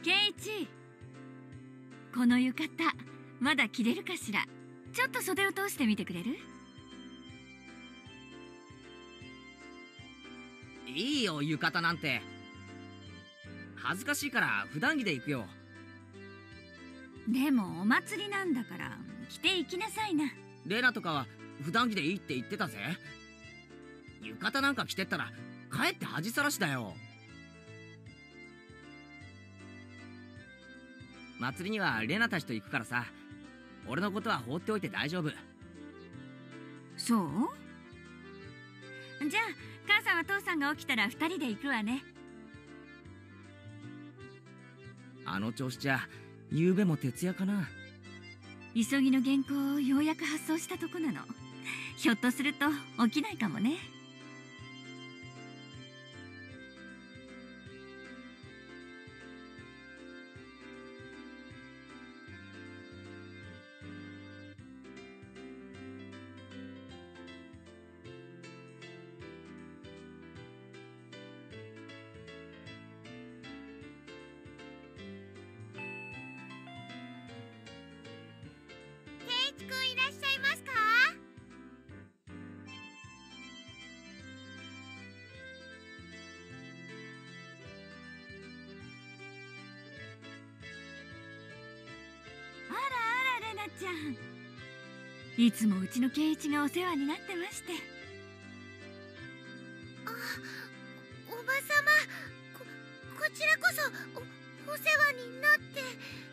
ケイイチ、この浴衣まだ着れるかしら。ちょっと袖を通してみてくれる？ いいよ、浴衣なんて。恥ずかしいから普段着で行くよ。 でもお祭りなんだから着て行きなさいな。 レナとかは普段着でいいって言ってたぜ。浴衣なんか着てったらかえって恥さらしだよ。祭りにはレナたちと行くからさ、俺のことは放っておいて大丈夫。 そう？じゃあ母さんは父さんが起きたら2人で行くわね。 あの調子じゃ夕べも徹夜かな。 急ぎの原稿をようやく発送したとこなの。ひょっとすると起きないかもね。 くんいらっしゃいますか？ あらあらレナちゃん、いつもうちのケイイチがお世話になってまして。 おばさま、こちらこそお世話になって。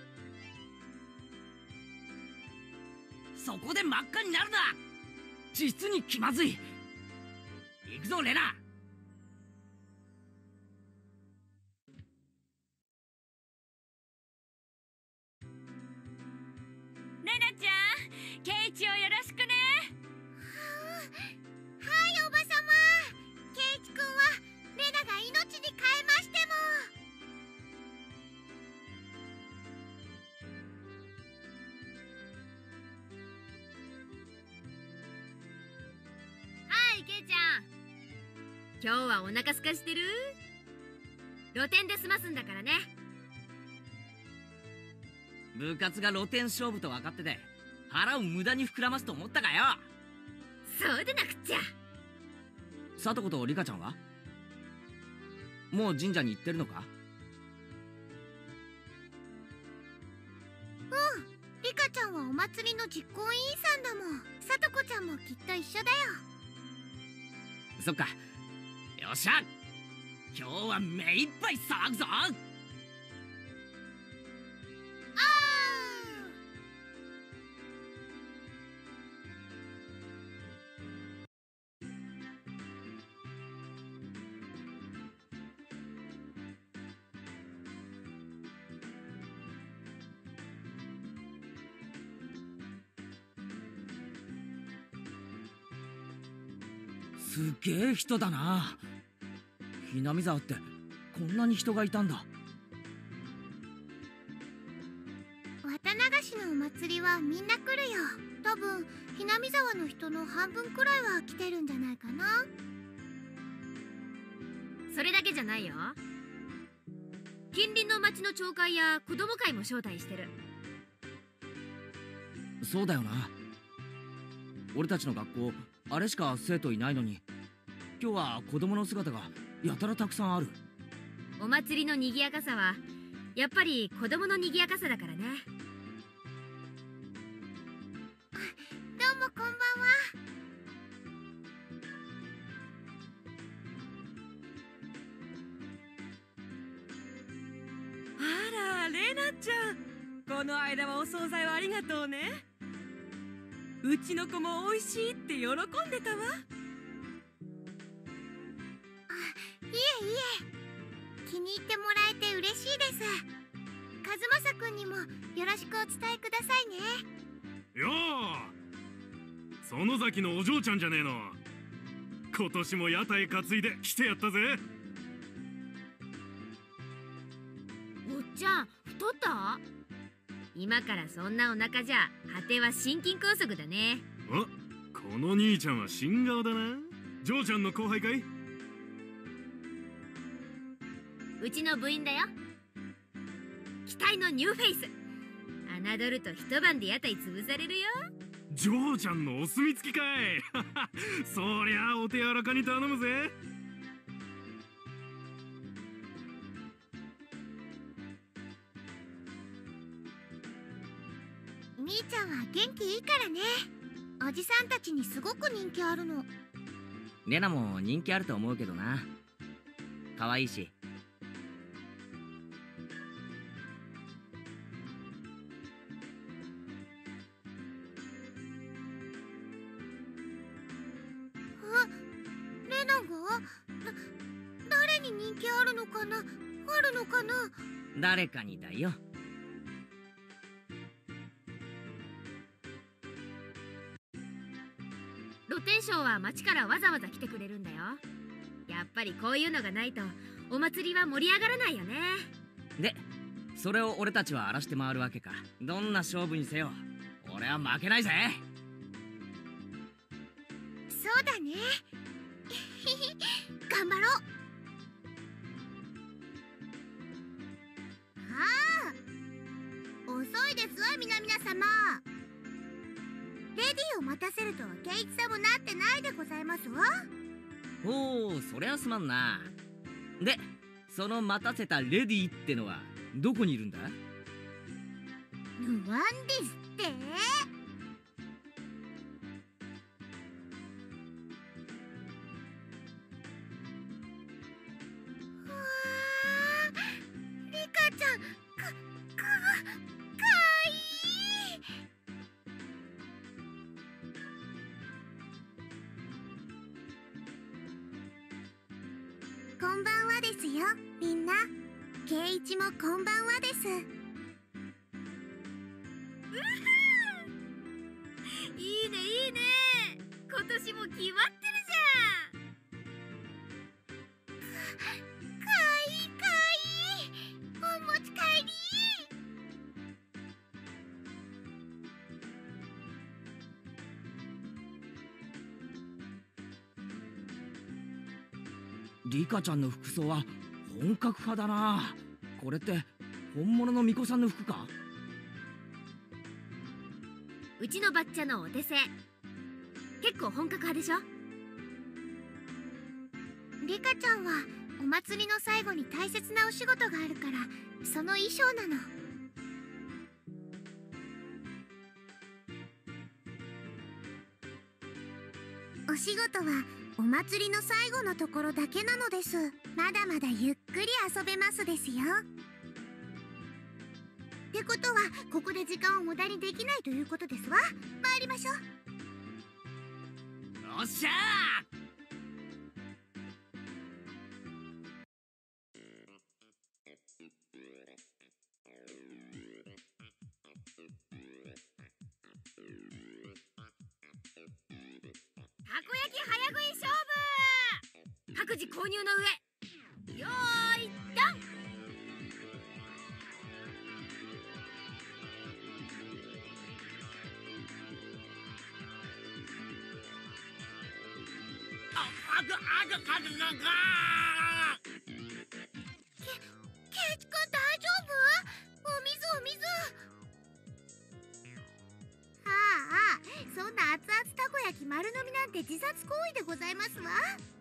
そこで真っ赤になるな。実に気まずい。行くぞレナ。 レナちゃん、ケイイチをよろしくね。 はい、おばさま。ケイイチくんはレナが命に変えましても。 はい、ケイちゃん。今日はお腹すかしてる？露店で済ますんだからね。 部活が露天勝負と分かってて腹を無駄に膨らますと思ったかよ。 そうでなくっちゃ。 さとことリカちゃんはもう神社に行ってるのか？ うん、リカちゃんはお祭りの実行委員さんだもん。さとこちゃんもきっと一緒だよ。 そっか。よっしゃ、今日は目いっぱい騒ぐぞ。すげえ人だな。ひなみ沢ってこんなに人がいたんだ。 綿流しのお祭りはみんな来るよ。多分ひなみ沢の人の半分くらいは来てるんじゃないかな。 それだけじゃないよ。近隣の町の町会や子供会も招待してる。 そうだよな。俺たちの学校あれしか生徒いないのに、今日は子供の姿がやたらたくさんある。 お祭りの賑やかさはやっぱり子供の賑やかさだからね。 どうもこんばんは。 あら、レナちゃん、この間はお惣菜をありがとうね。うちの子も美味しいって喜んでたわ。 いえいえ、気に入ってもらえて嬉しいです。和正くんにもよろしくお伝えくださいね。 よー、園崎のお嬢ちゃんじゃねえの。今年も屋台担いで来てやったぜ。 おっちゃん、太った？今からそんなお腹じゃ果ては心筋梗塞だね。 あ、この兄ちゃんは新顔だな。嬢ちゃんの後輩かい？ うちの部員だよ。 期待のニューフェイス。侮ると一晩で屋台潰されるよ。 ジョーちゃんのお墨付きかい。そりゃお手柔らかに頼むぜ。 みーちゃんは元気いいからね。おじさんたちにすごく人気あるの。 レナも人気あると思うけどな。可愛いし。 あ、レナが誰に人気あるのかな、あるのかな。 誰かにだよ。 露天商は町からわざわざ来てくれるんだよ。やっぱりこういうのがないとお祭りは盛り上がらないよね。 で、それを俺たちは荒らして回るわけか。どんな勝負にせよ、俺は負けないぜ。 そうだね。頑張ろう。ああ、遅いですわ皆様。レディーを待たせるとはケイチさんもなってないでございますわ。 おお、そりゃすまんな。で、その待たせたレディーってのはどこにいるんだ？ ぬわんですって。わー、リカちゃん、かわいい。こんばんはですよ、みんな。ケイイチもこんばんはです。 いいねいいね、今年も決まってるじかわいいかわいい。お持ち帰り。 リカちゃんの服装は本格派だな。これって本物の巫女さんの服か？ ゃん。うちのバッチャのお手製、結構本格派でしょ。 リカちゃんはお祭りの最後に大切なお仕事があるから、その衣装なの。お仕事はお祭りの最後のところだけなのです。まだまだゆっくり遊べますですよ。ってことはここで時間を無駄にできないということですわ。参りましょう。 よっしゃたこ焼き早食い勝負。各自購入の上、よーいドン。 ケイチくん大丈夫？お水お水。ああ、そんな熱々たこ焼き丸飲みなんて自殺行為でございますわ。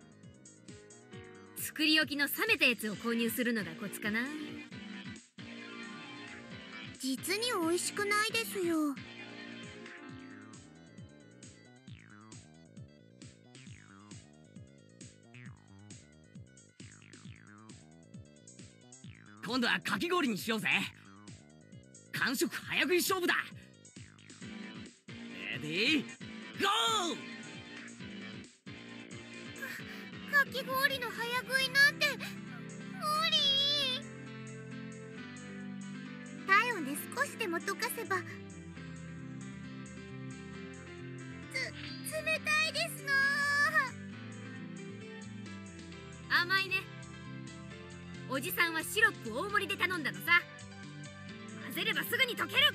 作り置きの冷めたやつを購入するのがコツかな。 実に美味しくないですよ。 今度はかき氷にしようぜ。完食早食い勝負だ。レディーゴー。 かき氷の早食いなんて無理。体温で少しでも溶かせば。冷たいですの。 甘いね。おじさんはシロップ大盛りで頼んだのさ。混ぜればすぐに溶ける。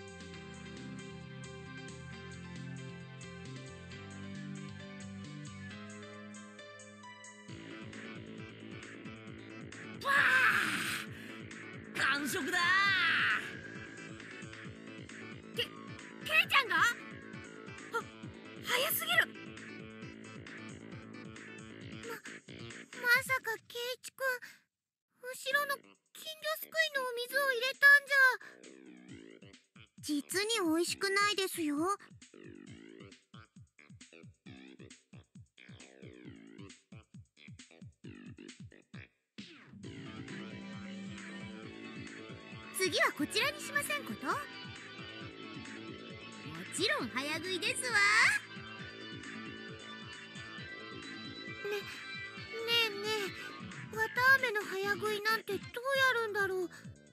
完食だ早すぎる。 まさか圭一くん、後ろの金魚すくいのお水を入れたんじゃ。実に美味しくないですよ。次はこちらにしませんこと？もちろん早食いですわ。ねえ、わたあめの早食いなんてどうやるんだろう。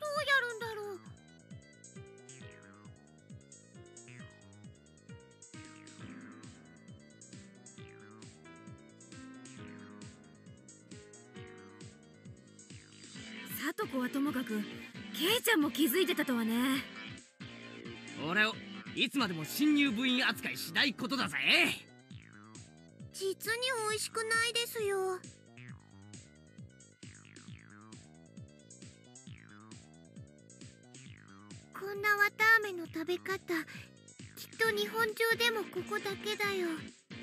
さとこはともかく、ケイちゃんも気づいてたとはね。 俺をいつまでも新入部員扱いしないことだぜ。 実に美味しくないですよ。こんなわたあめの食べ方、きっと日本中でもここだけだよ。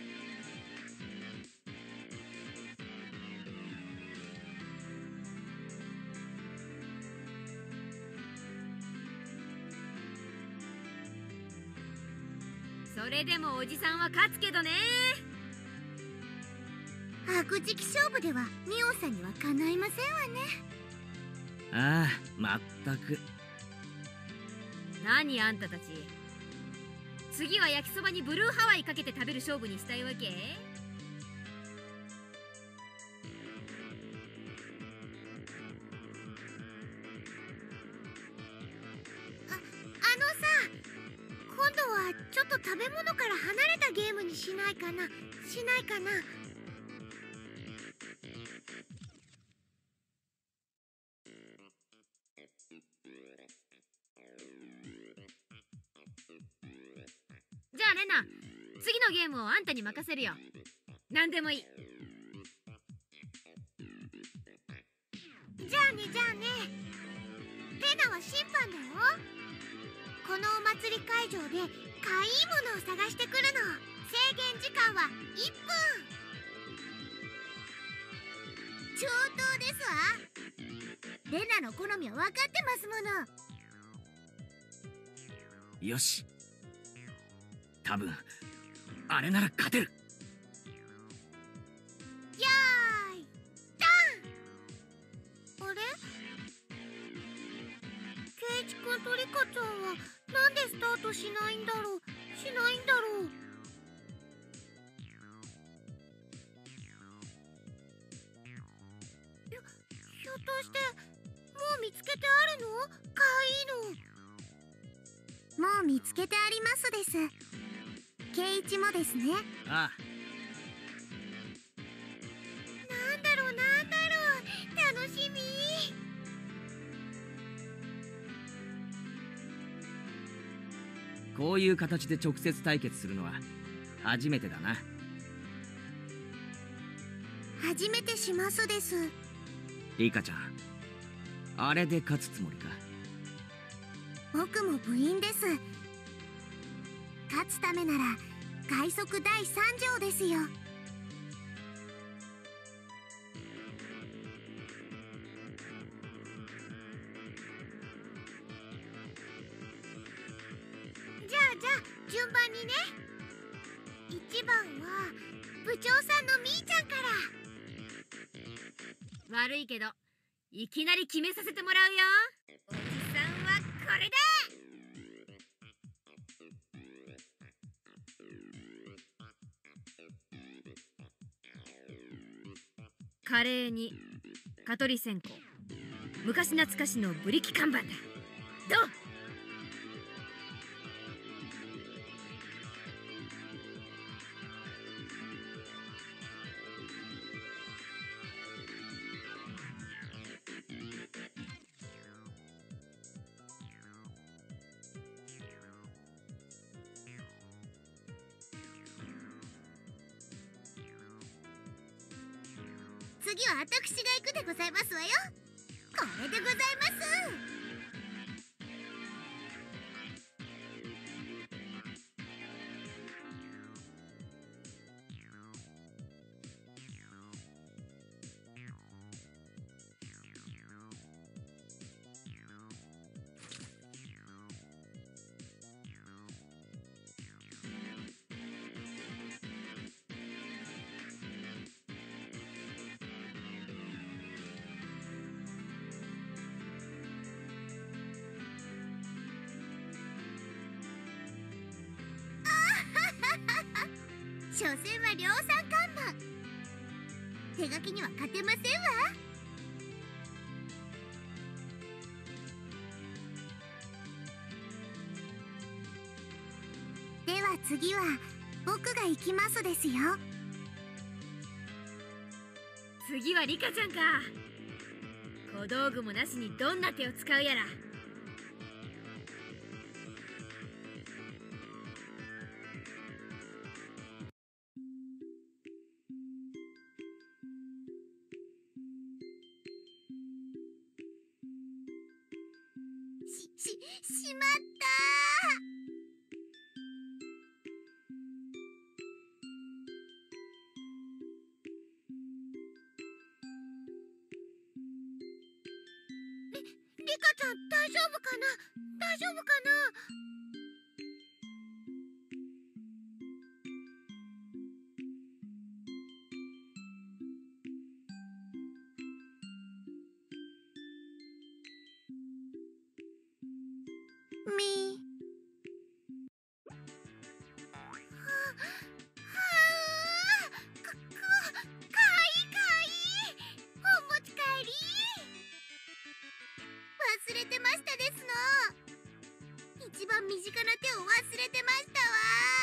それでもおじさんは勝つけどね。 白磁気勝負ではミオさんにはかないませんわね。 ああ、まったく。 何あんたたち、次は焼きそばにブルーハワイかけて食べる勝負にしたいわけ？ 今度はちょっと食べ物から離れたゲームにしないかな。 じゃあレナ、次のゲームをあんたに任せるよ。何でもいい。 じゃあね。レナは審判だよ。このお祭り会場でかいいものを探してくるの。制限時間は1分。上等ですわ。レナの好みは分かってますもの。 よし、多分あれなら勝てる。 よーいドン。あれ、圭一くんとリカちゃんはなんでスタートしないんだろう。ひょっとしてもう見つけてあるの？かわいいの。もう見つけてありますです。圭一もですね。 ああ、 なんだろう楽しみ。 こういう形で直接対決するのは初めてだな。 初めてしますです。 リカちゃん、あれで勝つつもりか？ 僕も部員です。勝つためなら快速第3条ですよ。じゃあ順番にね。1番は部長さんのみーちゃんから。 悪いけどいきなり決めさせてもらうよ。おじさんはこれだ。カレーに蚊取り線香、昔懐かしのブリキ看板だ。どう？ 次は私が行くでございますわよ。これでございます。 所詮は量産看板。手書きには勝てませんわ。では次は僕が行きますですよ。 次はリカちゃんか。小道具もなしにどんな手を使うやら。 しまったー。リカちゃん大丈夫かな、大丈夫かな。忘れてましたですの。一番身近な手を忘れてましたわ。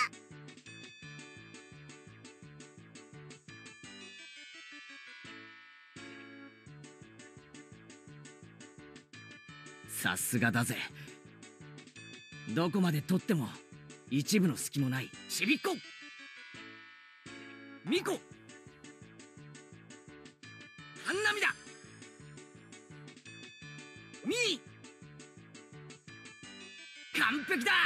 さすがだぜ。どこまで取っても一部の隙もないちびっこミコハンナミだミー完璧だ。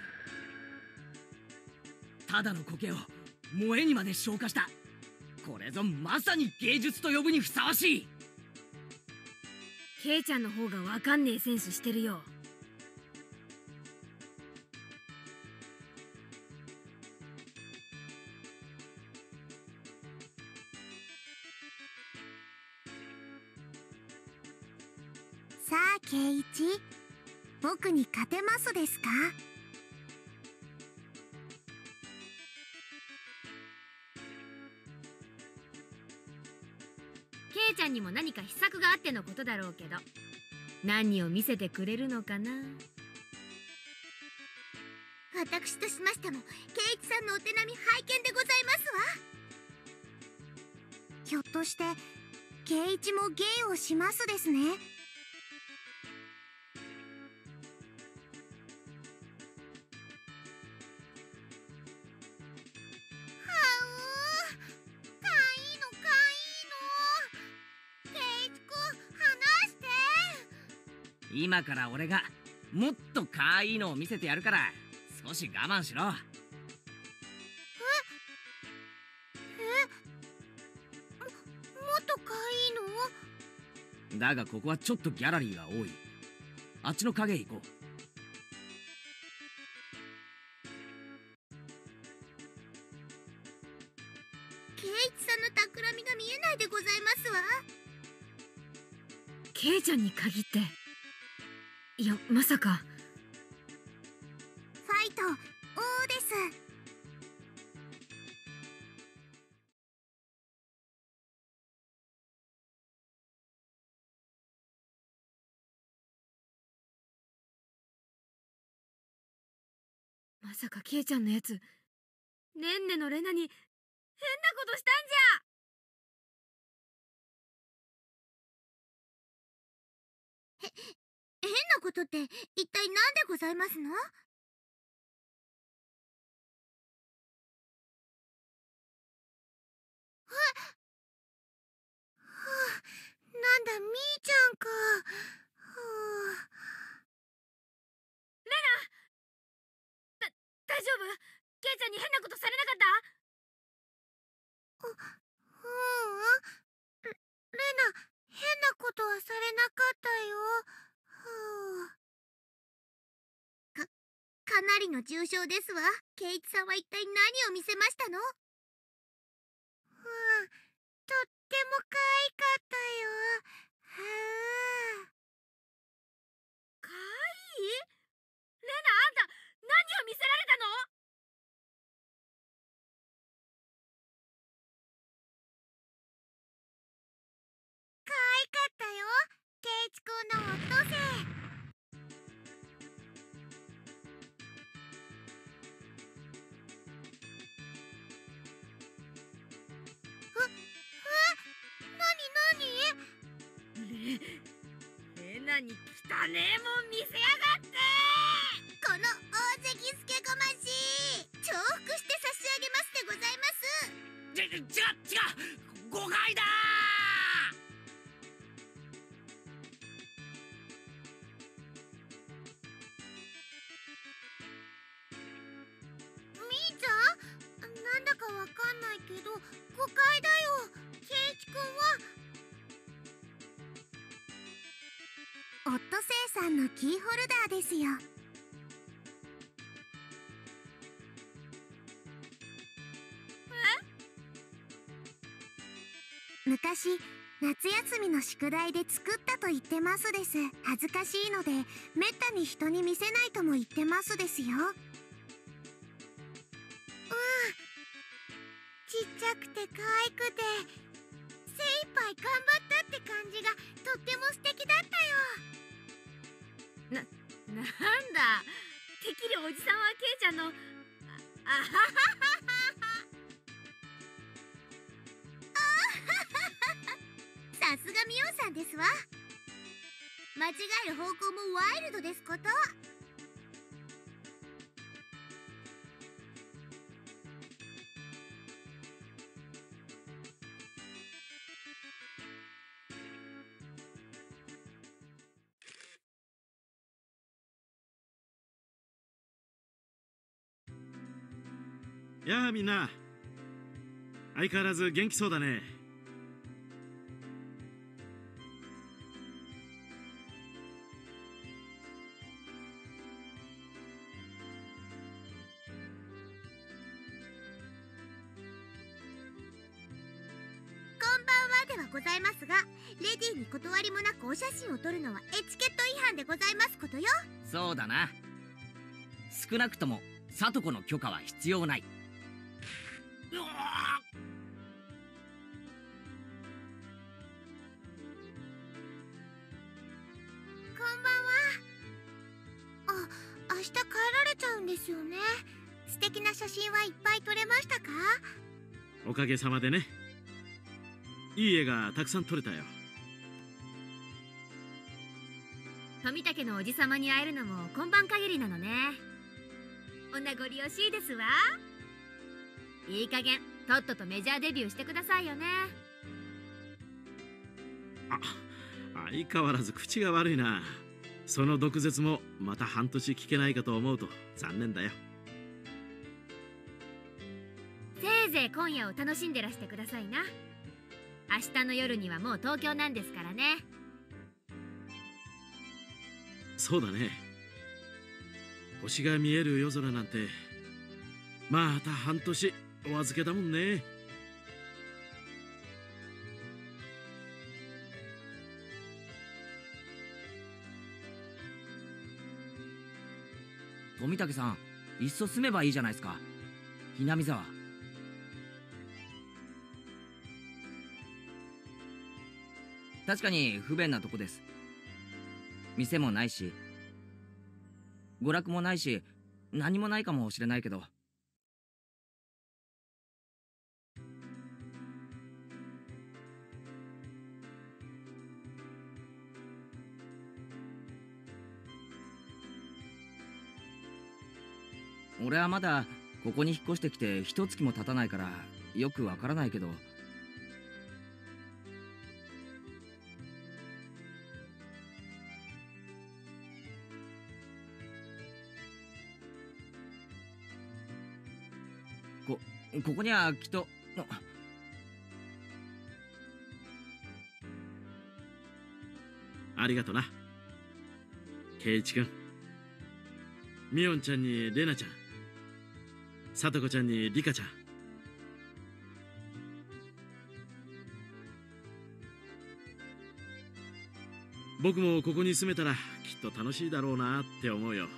ただの苔を萌えにまで昇華した。これぞまさに芸術と呼ぶにふさわしい。 ケイちゃんの方がわかんねえセンスしてるよ。 さあケイイチ、僕に勝てますですか。 ケイちゃんにも何か秘策があってのことだろうけど、何を見せてくれるのかな。 私としましてもケイイチさんのお手並み拝見でございますわ。ひょっとしてケイイチも芸をしますですね。 今から俺がもっとかわいいのを見せてやるから少し我慢しろ。 もっとかわいいの？ だがここはちょっとギャラリーが多い。あっちの影へ行こう。 ケイイチさんの企みが見えないでございますわ。 ケイちゃんに限って、いやまさか。 ファイト王です。 まさかケイちゃんのやつ、ねんねのレナに変なことしたんじゃ。変なことって一体何でございますの？はあ、なんだみーちゃんか。はあ、 大丈夫？ケイちゃんに変なことされなかった？ ううん。レナ、変なことはされなかったよ。かなりの重傷ですわ。ケイイチさんは一体何を見せましたの？とっても可愛かったよ。 かわいい？レナ、あんた何を見せられたの？ なに汚ねえもん見せやがって。 この大関助ごまし重複して差し上げますでございます。 違う誤解だみーちゃん、なんだかわかんないけど誤解だよ。ケイチくんはオットセイさんのキーホルダーですよ。昔夏休みの宿題で作ったと言ってますです。恥ずかしいのでめったに人に見せないとも言ってますですよ。ちっちゃくて可愛くて精一杯頑張ったって感じがとっても素敵だったよ。 なんだ、てっきりおじさんはケイちゃんのさすがミオさんですわ。間違える方向もワイルドですこと。 やあみんな、相変わらず元気そうだね。 ではございますが、レディーに断りもなくお写真を撮るのはエチケット違反でございますことよ。 そうだな。少なくとも聡子の許可は必要ない。 こんばんは。明日帰られちゃうんですよね。素敵な写真はいっぱい撮れましたか？ おかげさまでね。いい絵がたくさん撮れたよ。 富武のおじさまに会えるのも今晩限りなのね。お名残惜しいですわ。いい加減とっととメジャーデビューしてくださいよね。 相変わらず口が悪いな。その毒舌もまた半年聞けないかと思うと残念だよ。 せいぜい今夜を楽しんでらしてくださいな。明日の夜にはもう東京なんですからね。 そうだね。星が見える夜空なんてまた半年お預けだもんね。 富武さん、いっそ住めばいいじゃないですか。ひなみ沢。確かに不便なとこです。店もないし娯楽もないし何もないかもしれないけど、俺はまだここに引っ越してきて一月も経たないからよくわからないけど、ここにはきっとありがとな、圭一くん。みおんちゃんにレナちゃん、さとこちゃんにリカちゃん。僕もここに住めたらきっと楽しいだろうなって思うよ。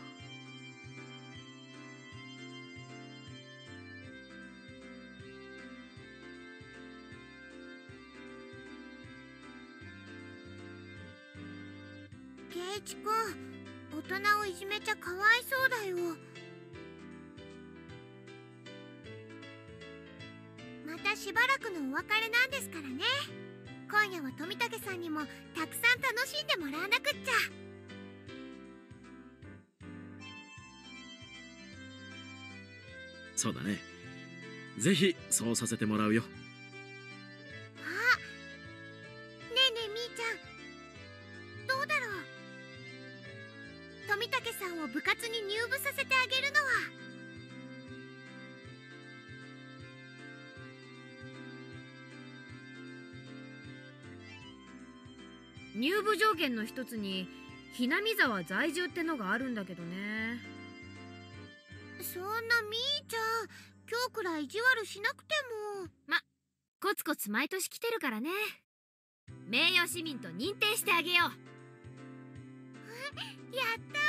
圭一くん、大人をいじめちゃかわいそうだよ。またしばらくのお別れなんですからね。 今夜は富武さんにもたくさん楽しんでもらわなくっちゃ。 そうだね。ぜひそうさせてもらうよ。 あ、ねえねえみーちゃん、どうだろう。富武さんを部活に入部させてあげるのは。 入部条件の一つにひなみ沢在住ってのがあるんだけどね。 そんなみーちゃん、今日くらい意地悪しなくても。 コツコツ毎年来てるからね。名誉市民と認定してあげよう。 やった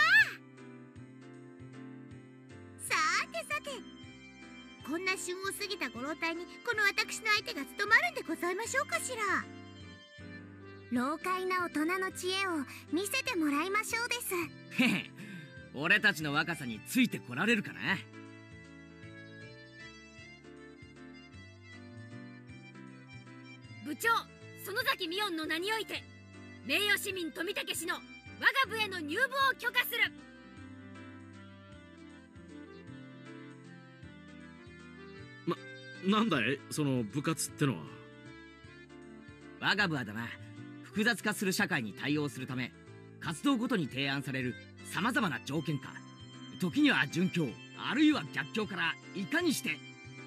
ー。さてさて、こんな旬を過ぎたご老体にこの私の相手が務まるんでございましょうかしら。老快な大人の知恵を見せてもらいましょうです。 へへ、俺たちの若さについてこられるかな。 部長園崎美音の名において名誉市民富武氏の我が部への入部を許可する。 なんだいその部活ってのは。 我が部はだな、複雑化する社会に対応するため活動ごとに提案されるさまざまな条件下、時には順境あるいは逆境からいかにして。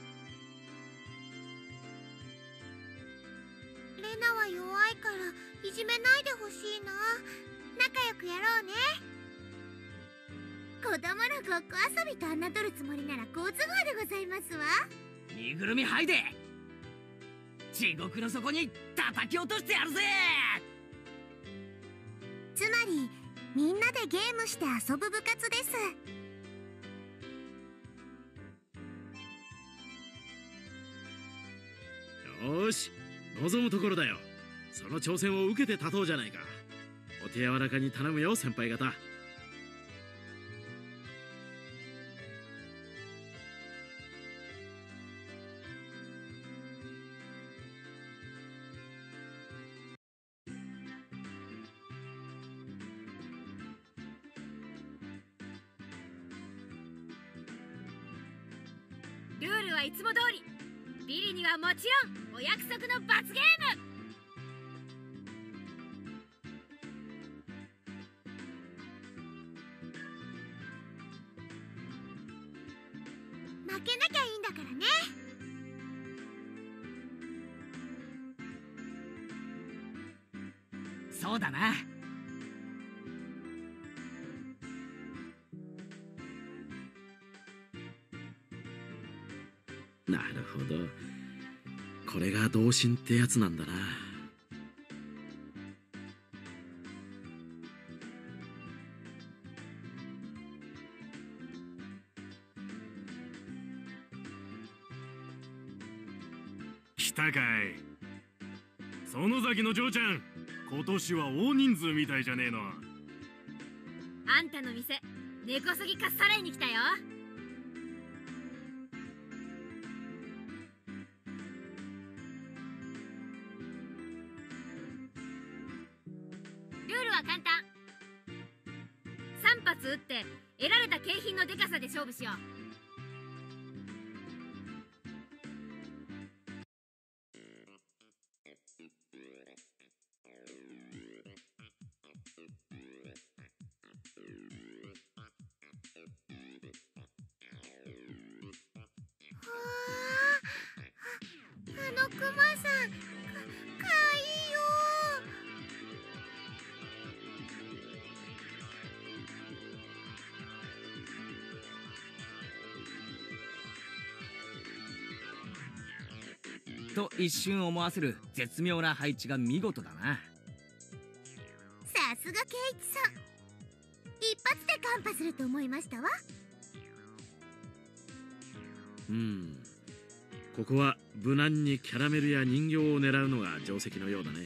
レナは弱いからいじめないでほしいな。仲良くやろうね。子供のごっこ遊びと侮るつもりなら好都合でございますわ。 身ぐるみ剥いで地獄の底に叩き落としてやるぜ。 つまりみんなでゲームして遊ぶ部活です。 よーし、望むところだよ。その挑戦を受けて立とうじゃないか。お手柔らかに頼むよ先輩方。 ルールはいつも通り。ビリにはもちろんお約束の罰ゲーム。 負けなきゃいいんだからね。 そうだな。 なるほど、これが同心ってやつなんだな。 来たかい。園崎の嬢ちゃん、今年は大人数みたいじゃねえの。 あんたの店根こそぎかっさらいに来たよ。ルールは簡単。3発撃って得られた景品のデカさで勝負しよう。 あのクマさん、かわいいよ。 と一瞬思わせる絶妙な配置が見事だな。 さすがケイチさん、一発でカンパすると思いましたわ。 ここは無難にキャラメルや人形を狙うのが定石のようだね。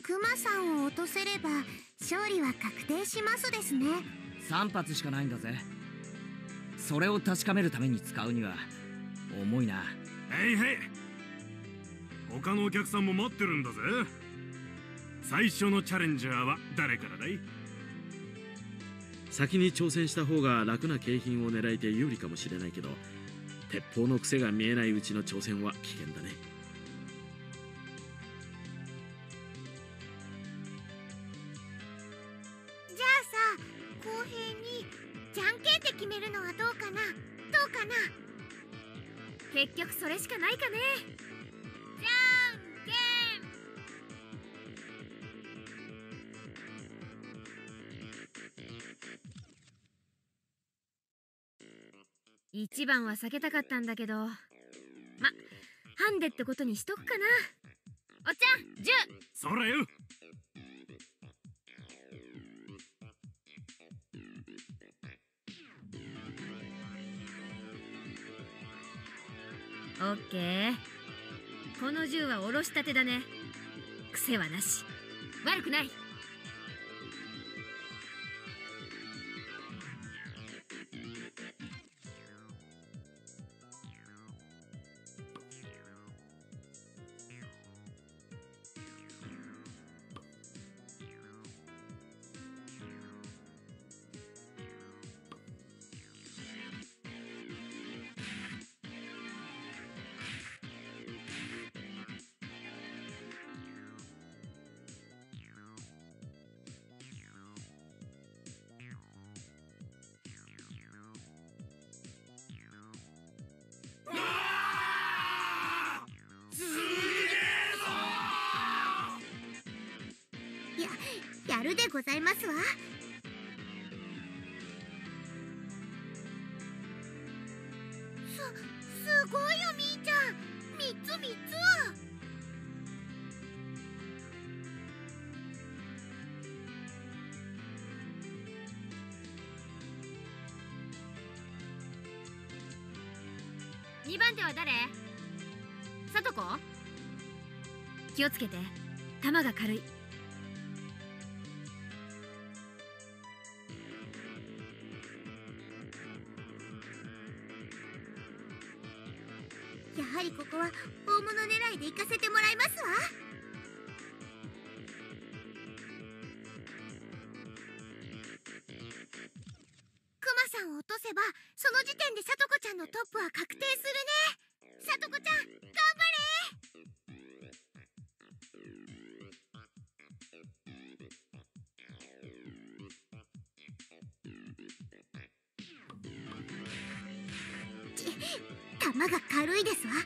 クマさんを落とせれば勝利は確定しますですね。 3発しかないんだぜ。それを確かめるために使うには重いな。 へいへい、他のお客さんも待ってるんだぜ。最初のチャレンジャーは誰からだい？ 先に挑戦した方が楽な景品を狙えて有利かもしれないけど、鉄砲の癖が見えないうちの挑戦は危険だね。 じゃあさ、公平にじゃんけんで決めるのはどうかな？どうかな？ 結局それしかないかね。じゃんけん。一番は避けたかったんだけど、ハンデってことにしとくかな。おっちゃん、10。 そらよ。 オッケー。この銃はおろしたてだね。癖はなし。悪くない。 やるでございますわ。すごいよみーちゃん、3つ。 2番手は誰？さとこ？気をつけて、弾が軽い。 やはりここは大物狙いで行かせてもらいますわ。クマさんを落とせばその時点でさとこちゃんのトップは確定するね。さとこちゃん頑張れ。弾が軽いですわ。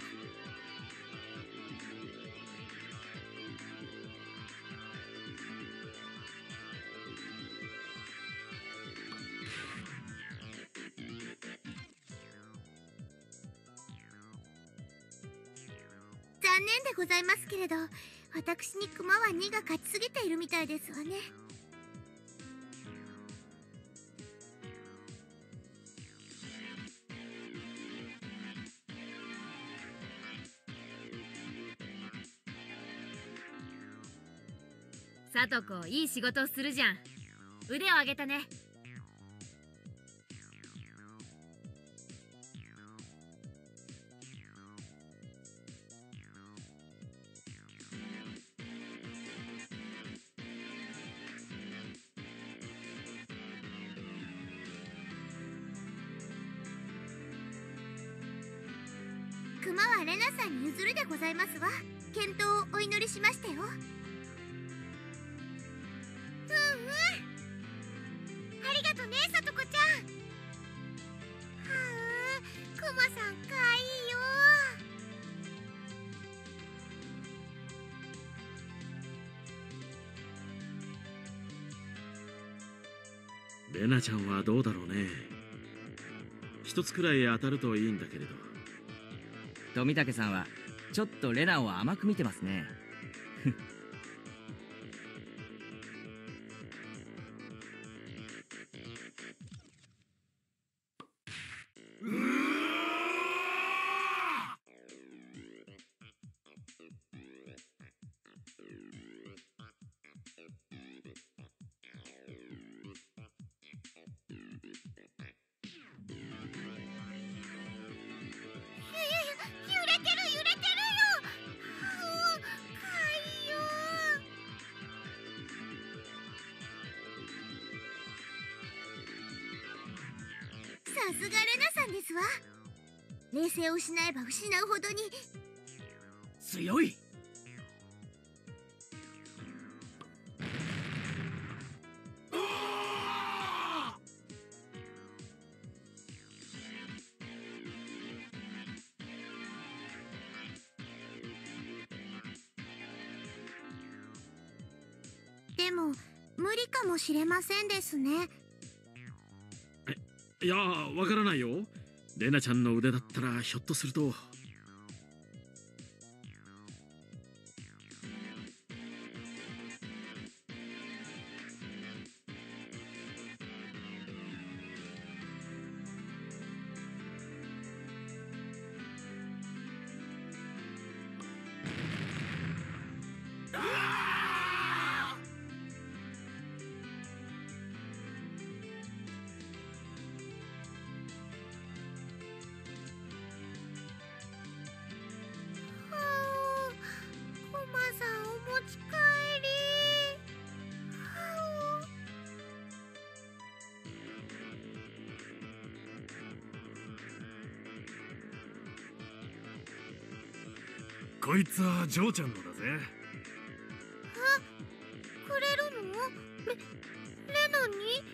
残念でございますけれど、私にクマは2が勝ちすぎているみたいですわね。 さとこ、いい仕事をするじゃん。腕を上げたね。 クマはレナさんに譲るでございますわ。健闘をお祈りしましたよ。ありがとね、さとこちゃん。クマさんかわいいよ。 レナちゃんはどうだろうね。一つくらい当たるといいんだけれど。 富武さんはちょっとレナを甘く見てますね。 さすがレナさんですわ。冷静を失えば失うほどに。 強い。 でも無理かもしれませんですね。 いや、わからないよ。レナちゃんの腕だったらひょっとすると。 こいつはジョーちゃんのだぜ。 くれるの？レナに？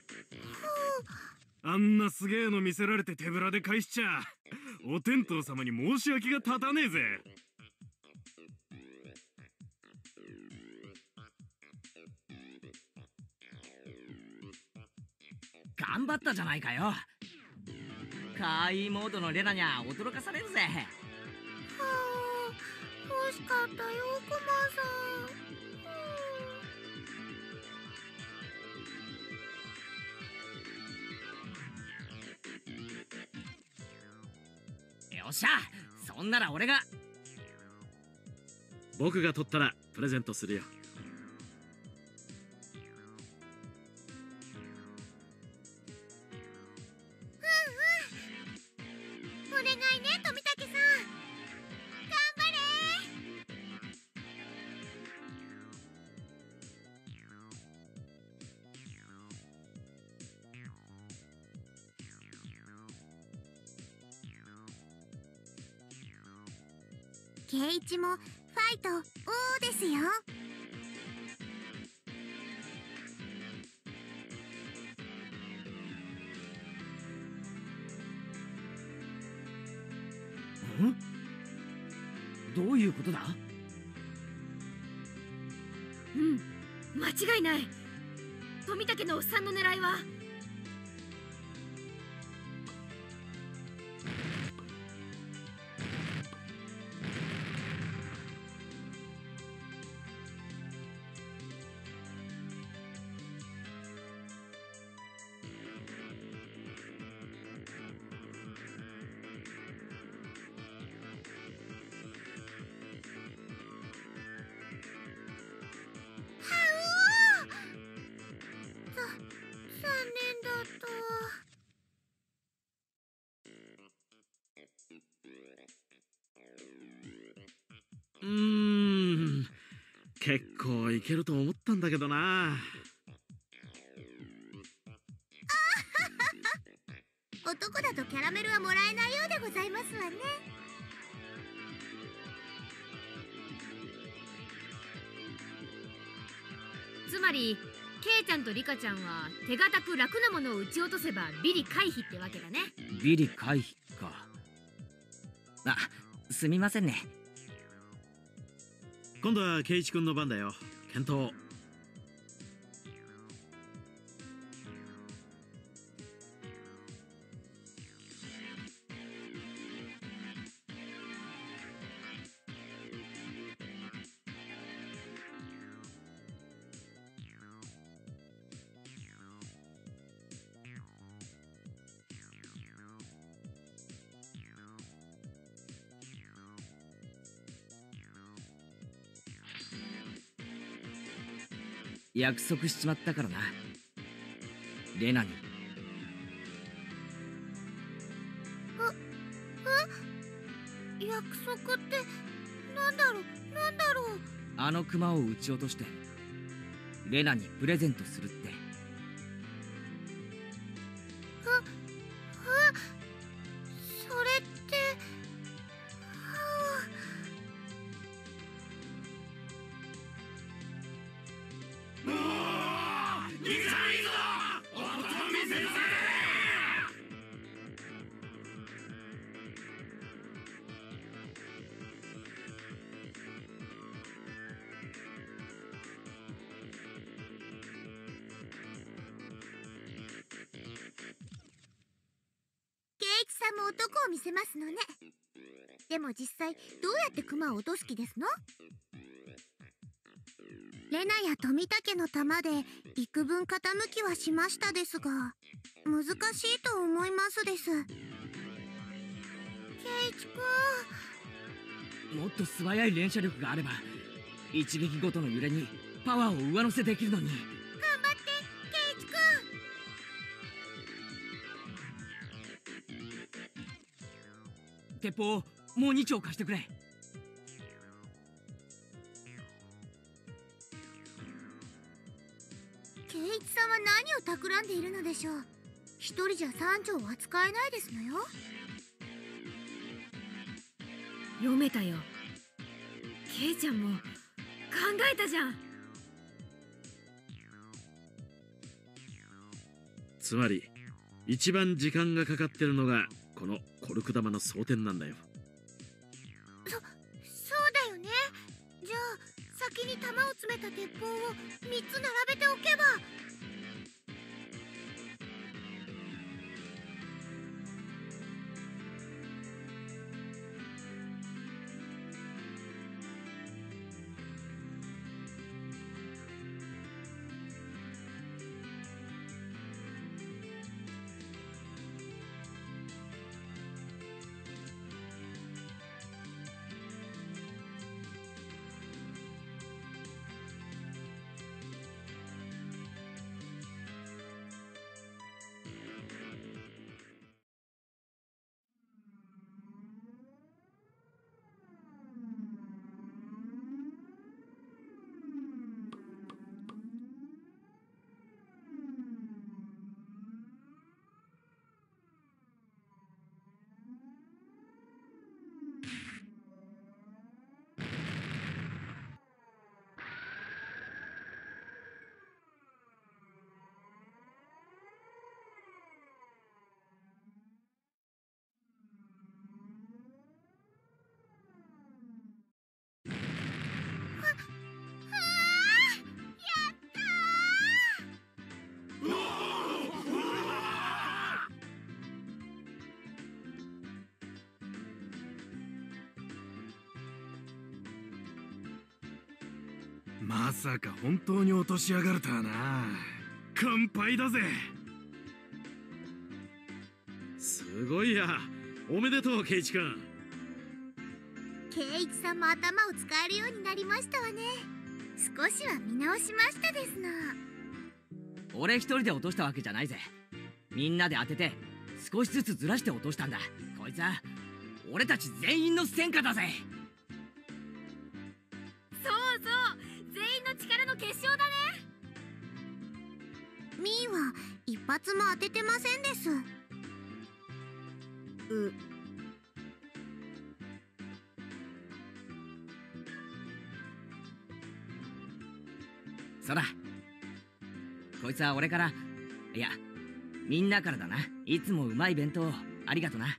あんなすげえの見せられて手ぶらで返しちゃお天道様に申し訳が立たねえぜ。 頑張ったじゃないかよ。かわいいモードのレナにゃ驚かされるぜ。 惜しかったよ、クマさん。よっしゃ、そんなら俺が。 僕が取ったらプレゼントするよ。 お願いね、富武さん。頑張れ。圭一もファイト王ですよ。 ん？どういうことだ？ うん、間違いない。富武のおっさんの狙いは。 残念だった。 結構いけると思ったんだけどな。 男だとキャラメルはもらえないようでございますわね。 つまりケイちゃんとリカちゃんは手堅く楽なものを撃ち落とせばビリ回避ってわけだね。 ビリ回避か。あ、すみませんね。 今度はケイチ君の番だよ。検討。 約束しちまったからな、レナに。 約束ってなんだろう。 あのクマを撃ち落としてレナにプレゼントするって。 は男を見せますのね。でも実際どうやってクマを落とす気ですの？レナや富武の玉で幾分傾きはしましたですが、難しいと思いますです。圭一くん、 もっと素早い連射力があれば一撃ごとの揺れにパワーを上乗せできるのに。 頑張って圭一くん。 鉄砲もう2丁貸してくれ。 圭一さんは何を企んでいるのでしょう。一人じゃ3丁は使えないですのよ。 読めたよ。ケイちゃんも考えたじゃん。 つまり一番時間がかかってるのがこのコルク玉の装填なんだよ。 そうだよね。じゃあ先に弾を詰めた鉄砲を3つ並べておけば。 まさか本当に落としやがるとはな。乾杯だぜ。 すごいや。おめでとうケイチ君。 圭一さんも頭を使えるようになりましたわね。少しは見直しましたですの。 俺一人で落としたわけじゃないぜ。みんなで当てて少しずつずらして落としたんだ。こいつは俺たち全員の戦果だぜ。 そうそう、全員の力の結晶だね。 ミーは一発も当ててませんです。 そら、こいつは俺から、いやみんなからだな。いつもうまい弁当ありがとな。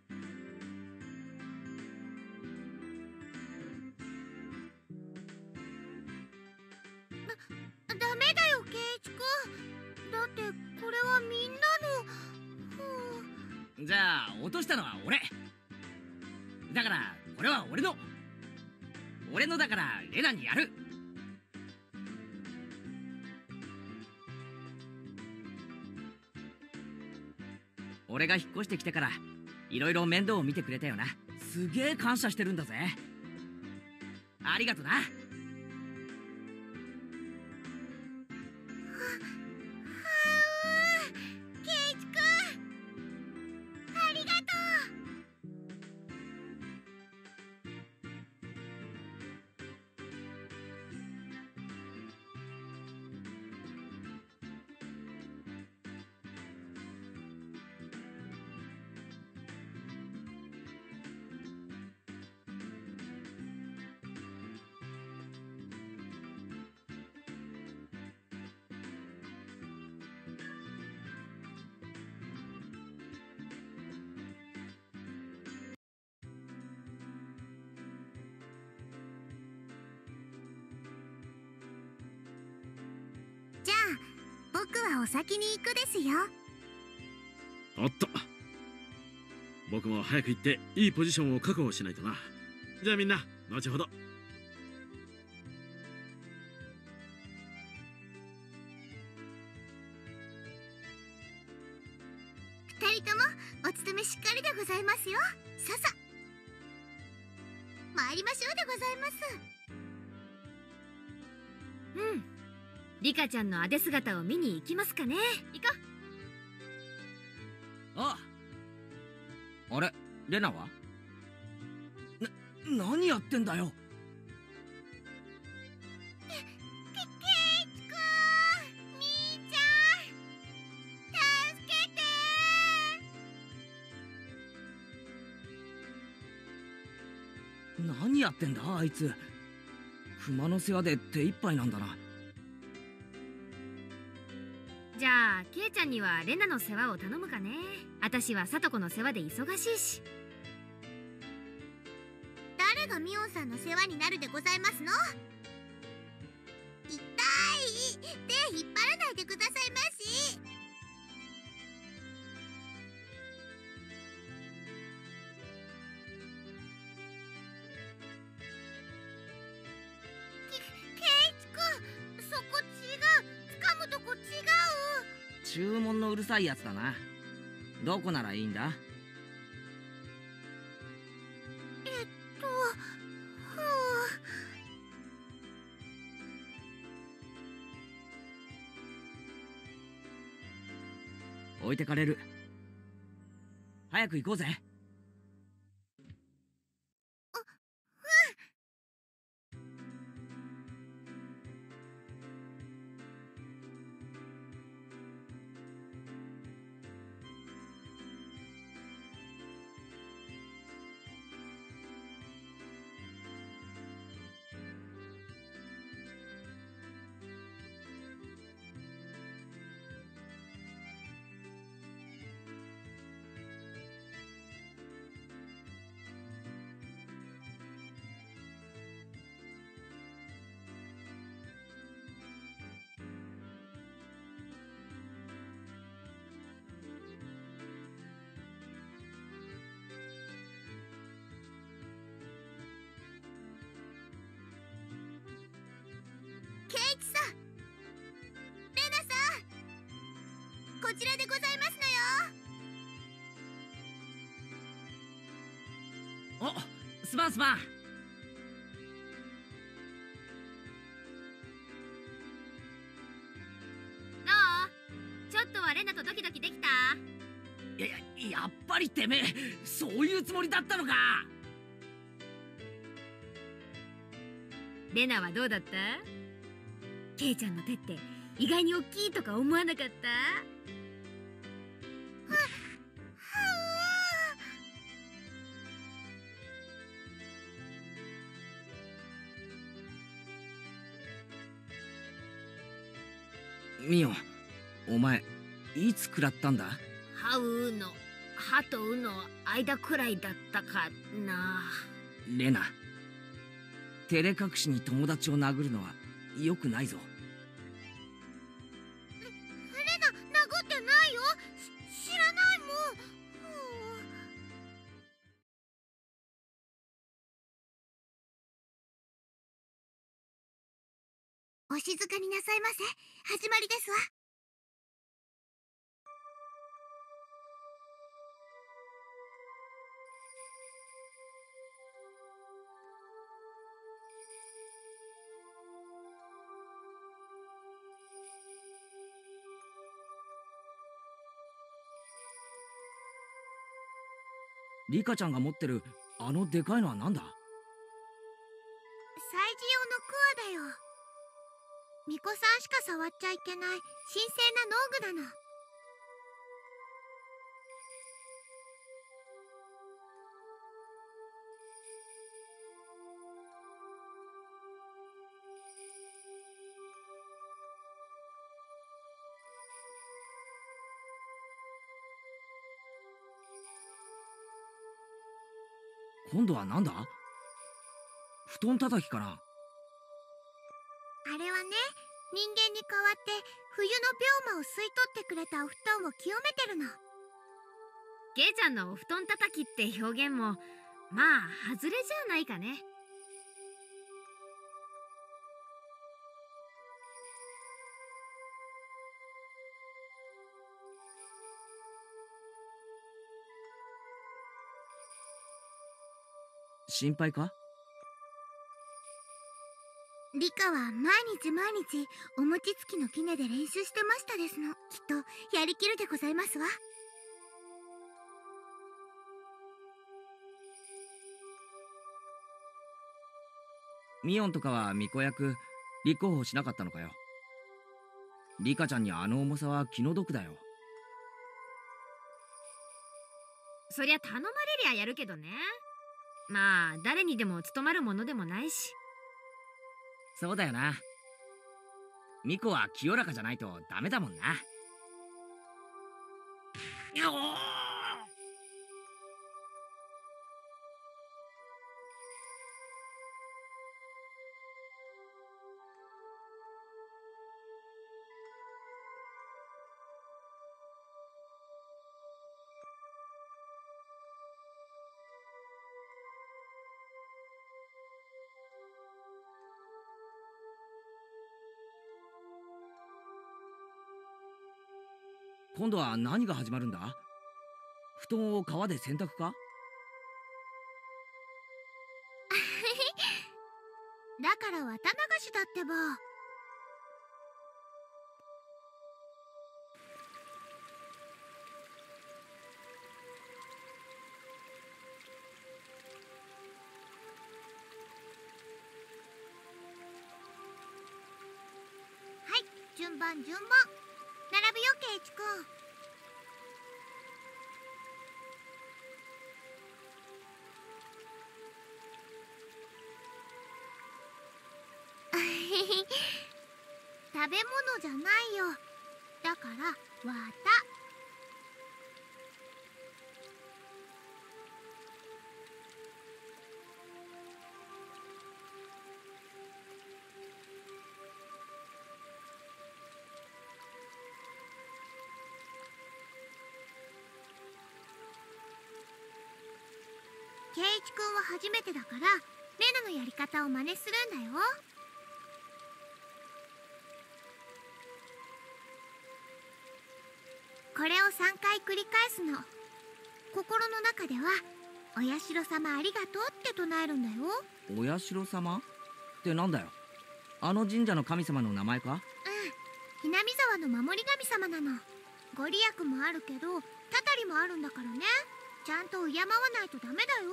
ダメだよ圭一くん。だってこれはみんなの。 じゃあ落としたのは俺だから、これは俺のだからレナにやる。俺が引っ越してきてからいろいろ面倒を見てくれたよな。すげえ感謝してるんだぜ。ありがとな。 圭一くん、ありがとう。じゃあ僕はお先に行くですよ。 おっと、 僕も早く行っていいポジションを確保しないとな。じゃあみんな後ほど。 二人ともお勤めしっかりでございますよ。ささ参りましょうでございます。 うん。リカちゃんのあで姿を見に行きますかね。行こう。 ああれ、レナは？何やってんだよ。 ケイチくん、みーちゃん、助けて何やってんだあいつ。熊の世話で手一杯なんだな。 じゃあケイちゃんにはレナの世話を頼むかね。私はサトコの世話で忙しいし。 誰がミオンさんの世話になるでございますの？痛い、手引っ張らないでくださいまし。ケイチくん、そこ違う。掴むとこ違う。 注文のうるさいやつだな。どこならいいんだ？置いてかれる。早く行こうぜ。 ケイチさん、レナさん、こちらでございますのよ。 お、すまんすまん。 どう？ちょっとはレナとドキドキできた？ やっぱりてめえ、そういうつもりだったのか。 レナはどうだった？ケイちゃんの手って意外に大きいとか思わなかった？ ミオ、お前いつ食らったんだ？ ハウのハとウの間くらいだったかな。 レナ、照れ隠しに友達を殴るのは良くないぞ。 レナ、殴ってないよ。知らないもん。お静かになさいませ。始まりですわ。 リカちゃんが持ってるあのでかいのはなんだ？ 祭事用のクワだよ。巫女さんしか触っちゃいけない神聖な農具なの。 今度はなんだ？布団叩きかな？ あれはね、人間に代わって冬の病魔を吸い取ってくれたお布団を清めてるの。 ケイちゃんのお布団叩きって表現もまあ外れじゃないかね。 心配か？ リカは毎日お餅つきの杵で練習してましたですの。きっとやりきるでございますわ。 ミオンとかは巫女役立候補しなかったのかよ。リカちゃんにあの重さは気の毒だよ。 そりゃ頼まれりゃやるけどね。まあ誰にでも務まるものでもないし。 そうだよな。ミコは清らかじゃないとダメだもんな。よー今度は何が始まるんだ？布団を川で洗濯か？ だから綿流しだってば。はい、順番並ぶよ、ケイチくん。食べ物じゃないよ。だから綿。ケイチくんは初めてだからレナのやり方を真似するんだよ。これを3回繰り返すの。心の中では「お社様ありがとう」って唱えるんだよ。 お社様ってなんだよ？あの神社の神様の名前か？ うん、ひなみ沢の守り神様なの。ご利益もあるけどたたりもあるんだからね。ちゃんと敬わないとダメだよ。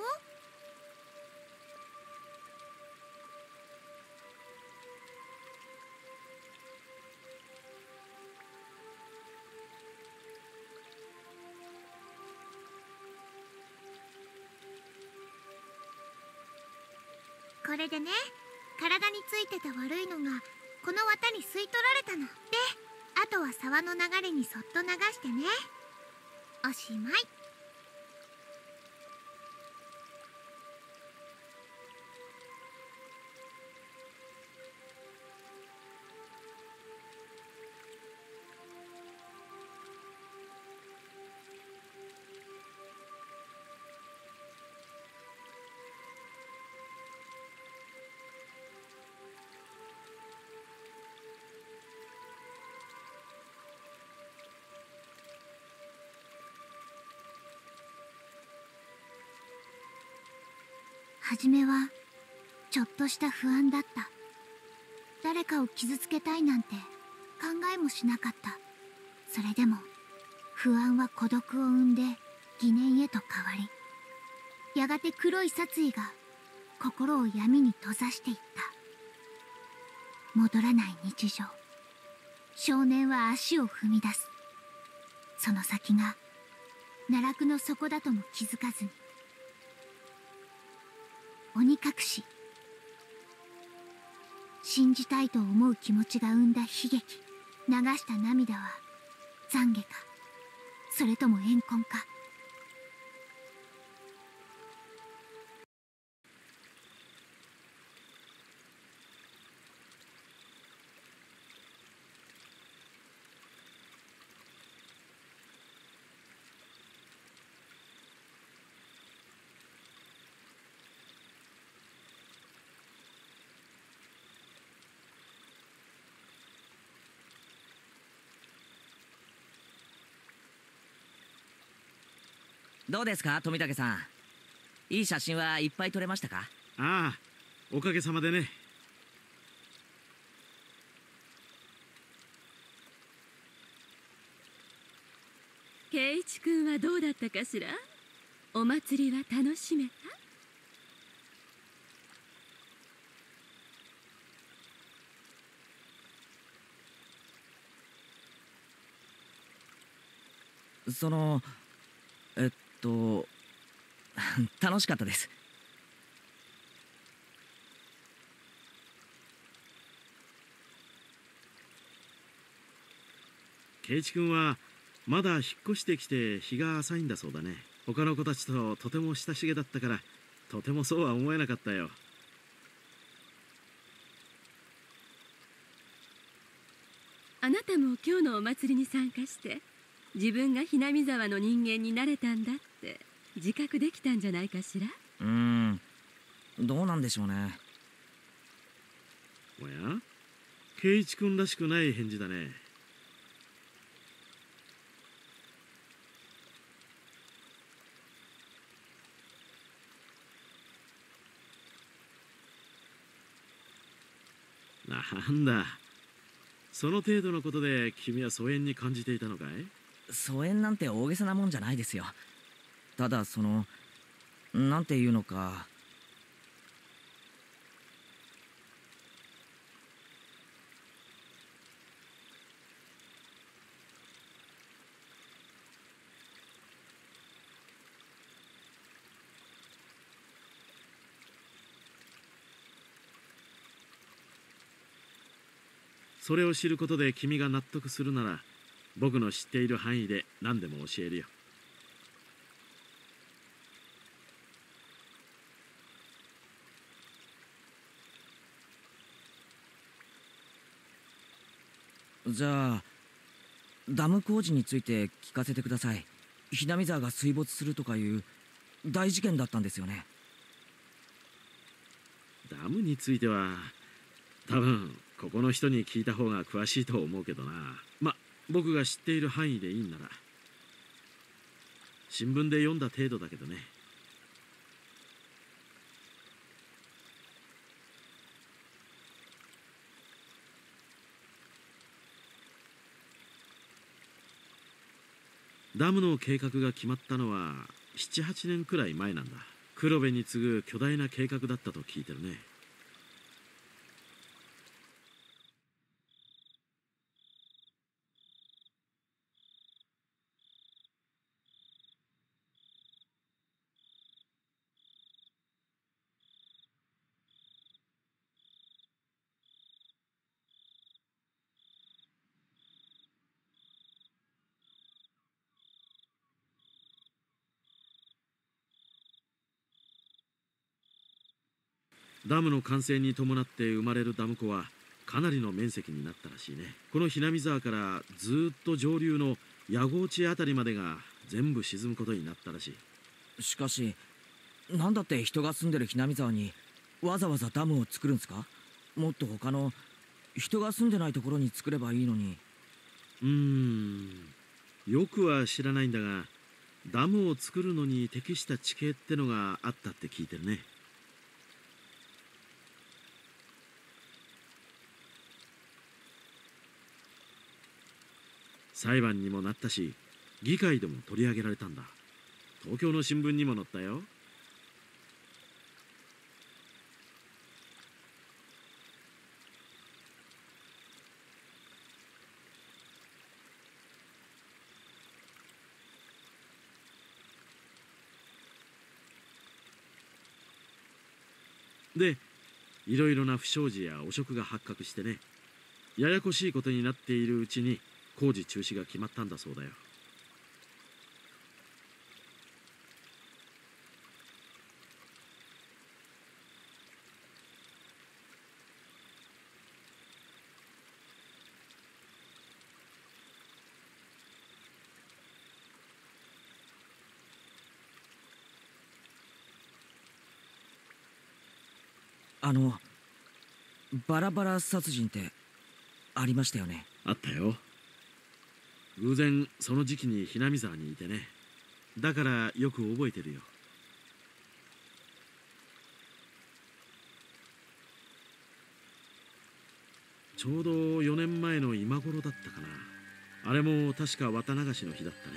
これでね、体についてた悪いのがこの綿に吸い取られたので、あとは沢の流れにそっと流してね。おしまい。初めはちょっとした不安だった。誰かを傷つけたいなんて考えもしなかった。それでも不安は孤独を生んで疑念へと変わり、やがて黒い殺意が心を闇に閉ざしていった。戻らない日常。少年は足を踏み出す。その先が奈落の底だとも気づかずに、鬼隠し。信じたいと思う気持ちが生んだ悲劇。流した涙は懺悔か、それとも怨恨か。 どうですか富武さん、いい写真はいっぱい撮れましたか？ ああ、おかげさまでね。 圭一君はどうだったかしら？お祭りは楽しめた？ そのえっと楽しかったです。 圭一君はまだ引っ越してきて日が浅いんだそうだね。他の子たちととても親しげだったから、とてもそうは思えなかったよ。 あなたも今日のお祭りに参加して自分がひなみ沢の人間になれたんだって自覚できたんじゃないかしら？ どうなんでしょうね。 おや、圭一君らしくない返事だね。なんだ、その程度のことで君は疎遠に感じていたのかい？ 疎遠なんて大げさなもんじゃないですよ。ただなんていうのか、 それを知ることで君が納得するなら、僕の知っている範囲で何でも教えるよ。 じゃあダム工事について聞かせてください。ひなみ沢が水没するとかいう大事件だったんですよね。 ダムについては多分ここの人に聞いた方が詳しいと思うけどな。僕が知っている範囲でいいんなら。新聞で読んだ程度だけどね。ダムの計画が決まったのは7、8年くらい前なんだ。黒部に次ぐ巨大な計画だったと聞いてるね。ダムの完成に伴って生まれるダム湖はかなりの面積になったらしいね。このひなみ沢からずっと上流の矢郷地あたりまでが全部沈むことになったらしい。 しかしなんだって人が住んでるひなみ沢にわざわざダムを作るんですか？もっと他の人が住んでないところに作ればいいのに。 よくは知らないんだが、ダムを作るのに適した地形ってのがあったって聞いてるね。裁判にもなったし、議会でも取り上げられたんだ。東京の新聞にも載ったよ。で、いろいろな不祥事や汚職が発覚してね、ややこしいことになっているうちに工事中止が決まったんだそうだよ。 バラバラ殺人ってありましたよね。 あったよ。偶然その時期にひなみ沢にいてね。 だからよく覚えてるよ。ちょうど4年前の今頃だったかな。あれも確か綿流しの日だったね。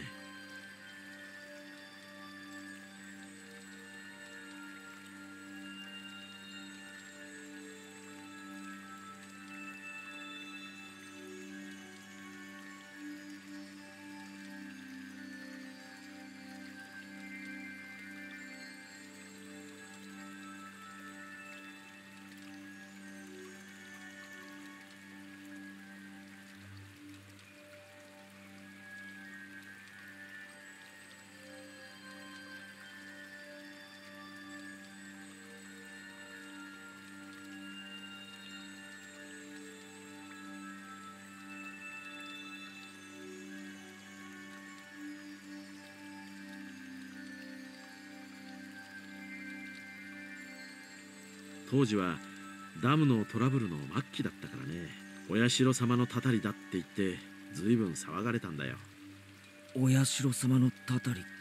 当時はダムのトラブルの末期だったからね。お社様のたたりだって言ってずいぶん騒がれたんだよ。 お社様のたたりか。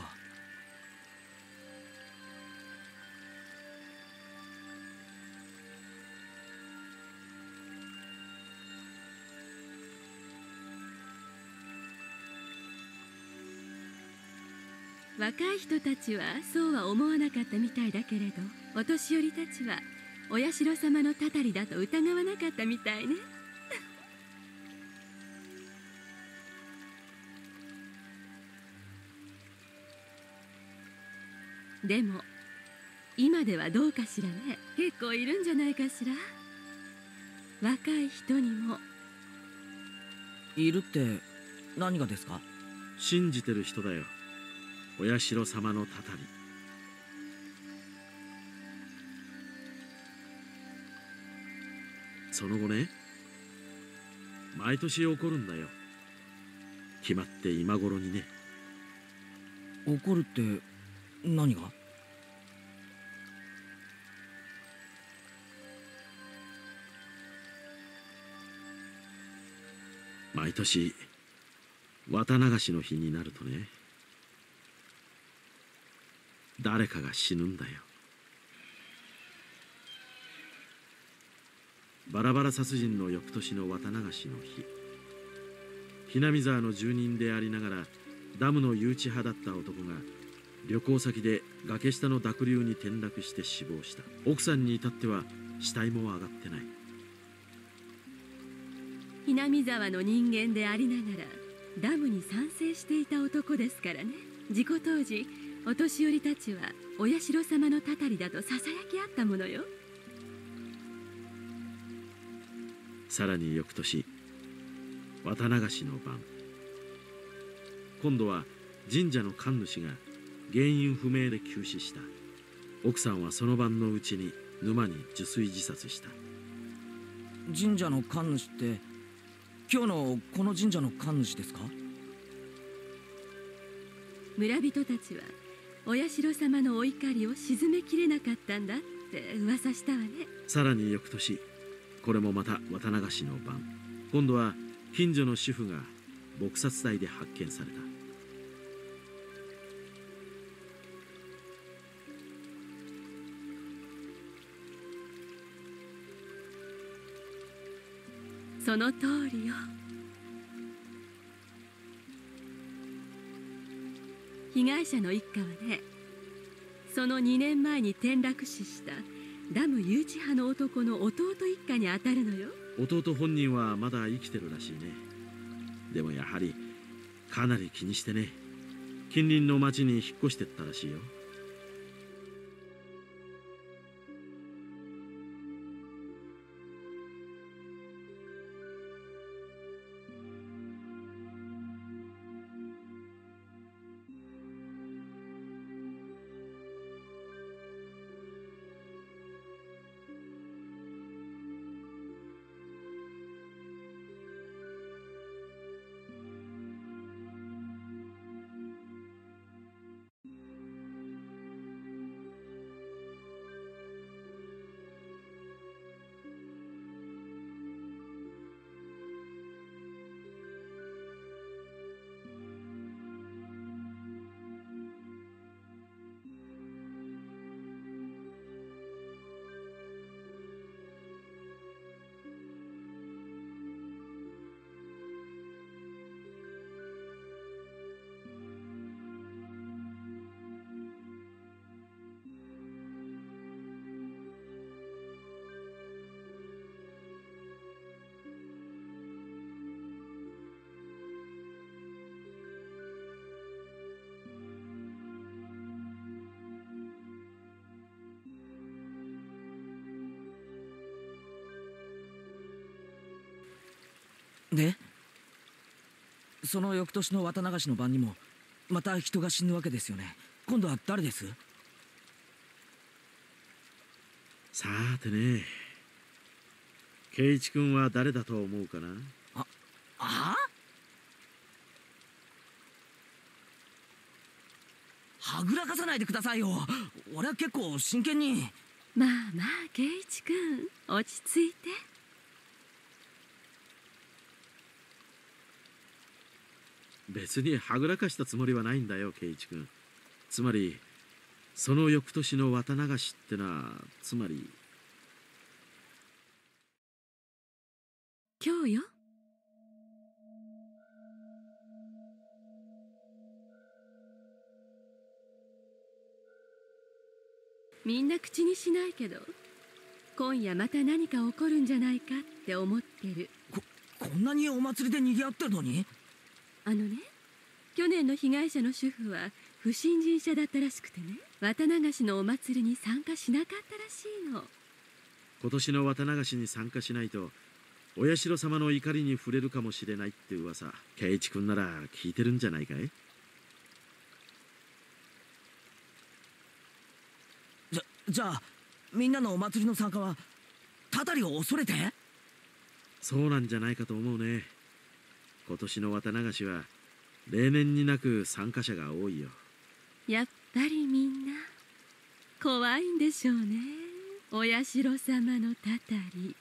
若い人たちはそうは思わなかったみたいだけれど、お年寄りたちはお社様のたたりだと疑わなかったみたいね。でも今ではどうかしらね。結構いるんじゃないかしら。若い人にも。 いるって何がですか？ 信じてる人だよ、お社様のたたり。その後ね、毎年起こるんだよ。決まって今頃にね。 怒るって何が？ 毎年綿流しの日になるとね、誰かが死ぬんだよ。バラバラ殺人の翌年の綿流しの日、ひなみ沢の住人でありながらダムの誘致派だった男が旅行先で崖下の濁流に転落して死亡した。奥さんに至っては死体も上がってない。 ひなみ沢の人間でありながらダムに賛成していた男ですからね。事故当時お年寄りたちはお社様のたたりだとささやき合ったものよ。 さらに翌年、綿流しの晩、今度は神社の神主が原因不明で急死した。奥さんはその晩のうちに沼に受水自殺した。 神社の神主って今日のこの神社の神主ですか？ 村人たちはお社様のお怒りを鎮めきれなかったんだって噂したわね。 さらに翌年、これもまた綿流しの晩、今度は近所の主婦が撲殺体で発見された。 その通りよ。被害者の一家はね、その2年前に転落死したダム誘致派の男の弟一家に当たるのよ。 弟本人はまだ生きてるらしいね。でもやはりかなり気にしてね、近隣の町に引っ越してったらしいよ。 で、その翌年の綿流しの晩にもまた人が死ぬわけですよね。今度は誰です？ さてね、圭一君は誰だと思うかな？ はぐらかさないでくださいよ。俺は結構真剣に。 まあまあ圭一君、落ち着いて。 別にはぐらかしたつもりはないんだよ、圭一君。つまりその翌年の綿流しってのは、つまり今日よ。みんな口にしないけど、今夜また何か起こるんじゃないかって思ってる。 こんなにお祭りで賑わってるのに？ 去年の被害者の主婦は不信心者だったらしくてね、綿流しのお祭りに参加しなかったらしいの。 今年の綿流しに参加しないとお社様の怒りに触れるかもしれないって噂、圭一君なら聞いてるんじゃないかい？ じゃあみんなのお祭りの参加はたたりを恐れて？ そうなんじゃないかと思うね。今年の綿流しは例年になく参加者が多いよ。 やっぱりみんな怖いんでしょうね、お社様のたたり。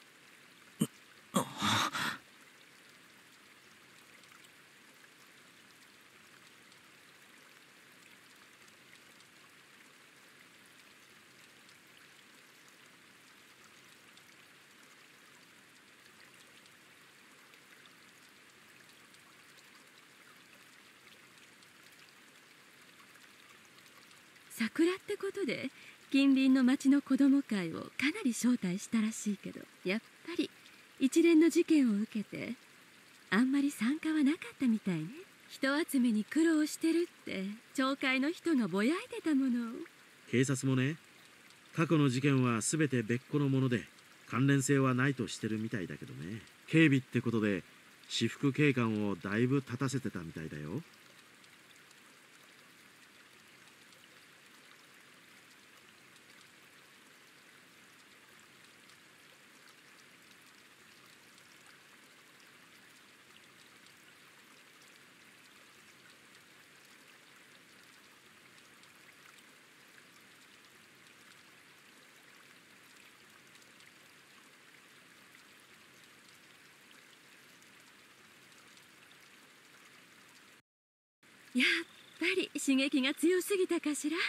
桜ってことで近隣の町の子ども会をかなり招待したらしいけど、やっぱり一連の事件を受けてあんまり参加はなかったみたいね。人集めに苦労してるって町会の人がぼやいてたもの。 警察もね、過去の事件は全て別個のもので関連性はないとしてるみたいだけどね。警備ってことで私服警官をだいぶ立たせてたみたいだよ。 やっぱり刺激が強すぎたかしら。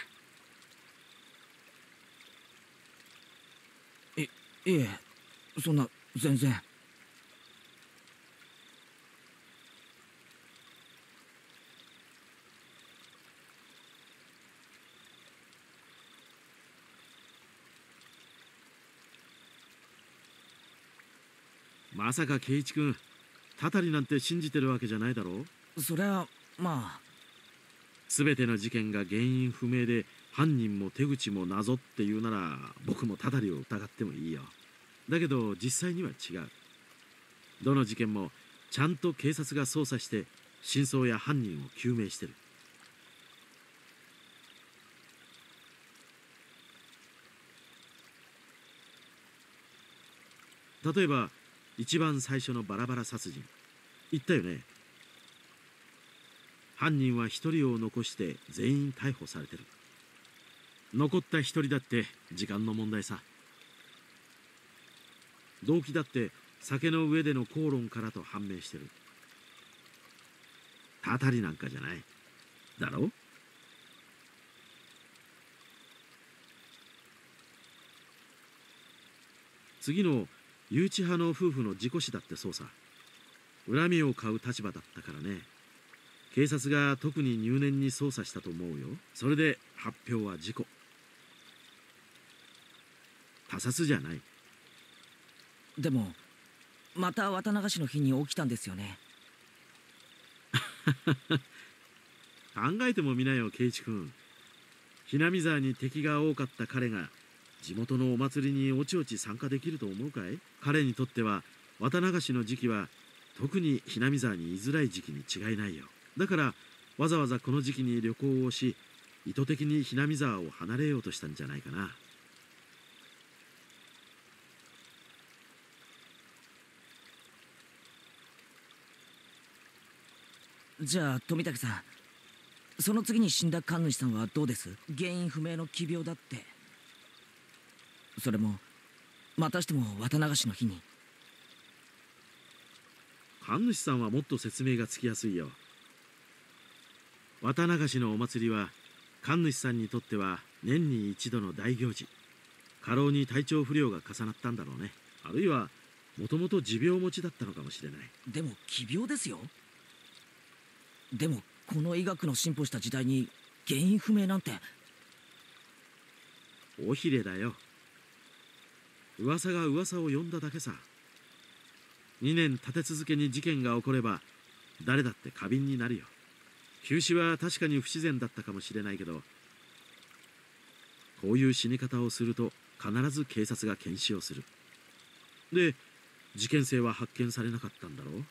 いえ、そんな全然。 まさか圭一君、たたりなんて信じてるわけじゃないだろう。 そりゃまあ、 全ての事件が原因不明で犯人も手口も謎っていうなら僕もたたりを疑ってもいいよ。だけど実際には違う。どの事件もちゃんと警察が捜査して真相や犯人を究明してる。例えば一番最初のバラバラ殺人言ったよね。犯人は一人を残して全員逮捕されてる。残った一人だって時間の問題さ。動機だって酒の上での口論からと判明してる。たたりなんかじゃないだろ。次の誘致派の夫婦の事故死だってそうさ。恨みを買う立場だったからね。警察が特に入念に捜査したと思うよ。それで発表は事故。他殺じゃない。 でもまた綿流しの日に起きたんですよね。 考えてもみなよ圭一君。ひなみ沢に敵が多かった彼が地元のお祭りにおちおち参加できると思うかい？彼にとっては綿流しの時期は特にひなみ沢に居づらい時期に違いないよ。だからわざわざこの時期に旅行をし、意図的にひなみ沢を離れようとしたんじゃないかな。 じゃあ富武さん、その次に死んだ神主さんはどうです？原因不明の奇病だって。それもまたしても綿流しの日に。 神主さんはもっと説明がつきやすいよ。綿流しのお祭りは神主さんにとっては年に一度の大行事。過労に体調不良が重なったんだろうね。あるいはもともと持病持ちだったのかもしれない。 でも奇病ですよ。でもこの医学の進歩した時代に原因不明なんて。 尾ひれだよ。噂が噂を呼んだだけさ。2年立て続けに事件が起これば誰だって過敏になるよ。急死は確かに不自然だったかもしれないけど、こういう死に方をすると必ず警察が検視をする。で、事件性は発見されなかったんだろう。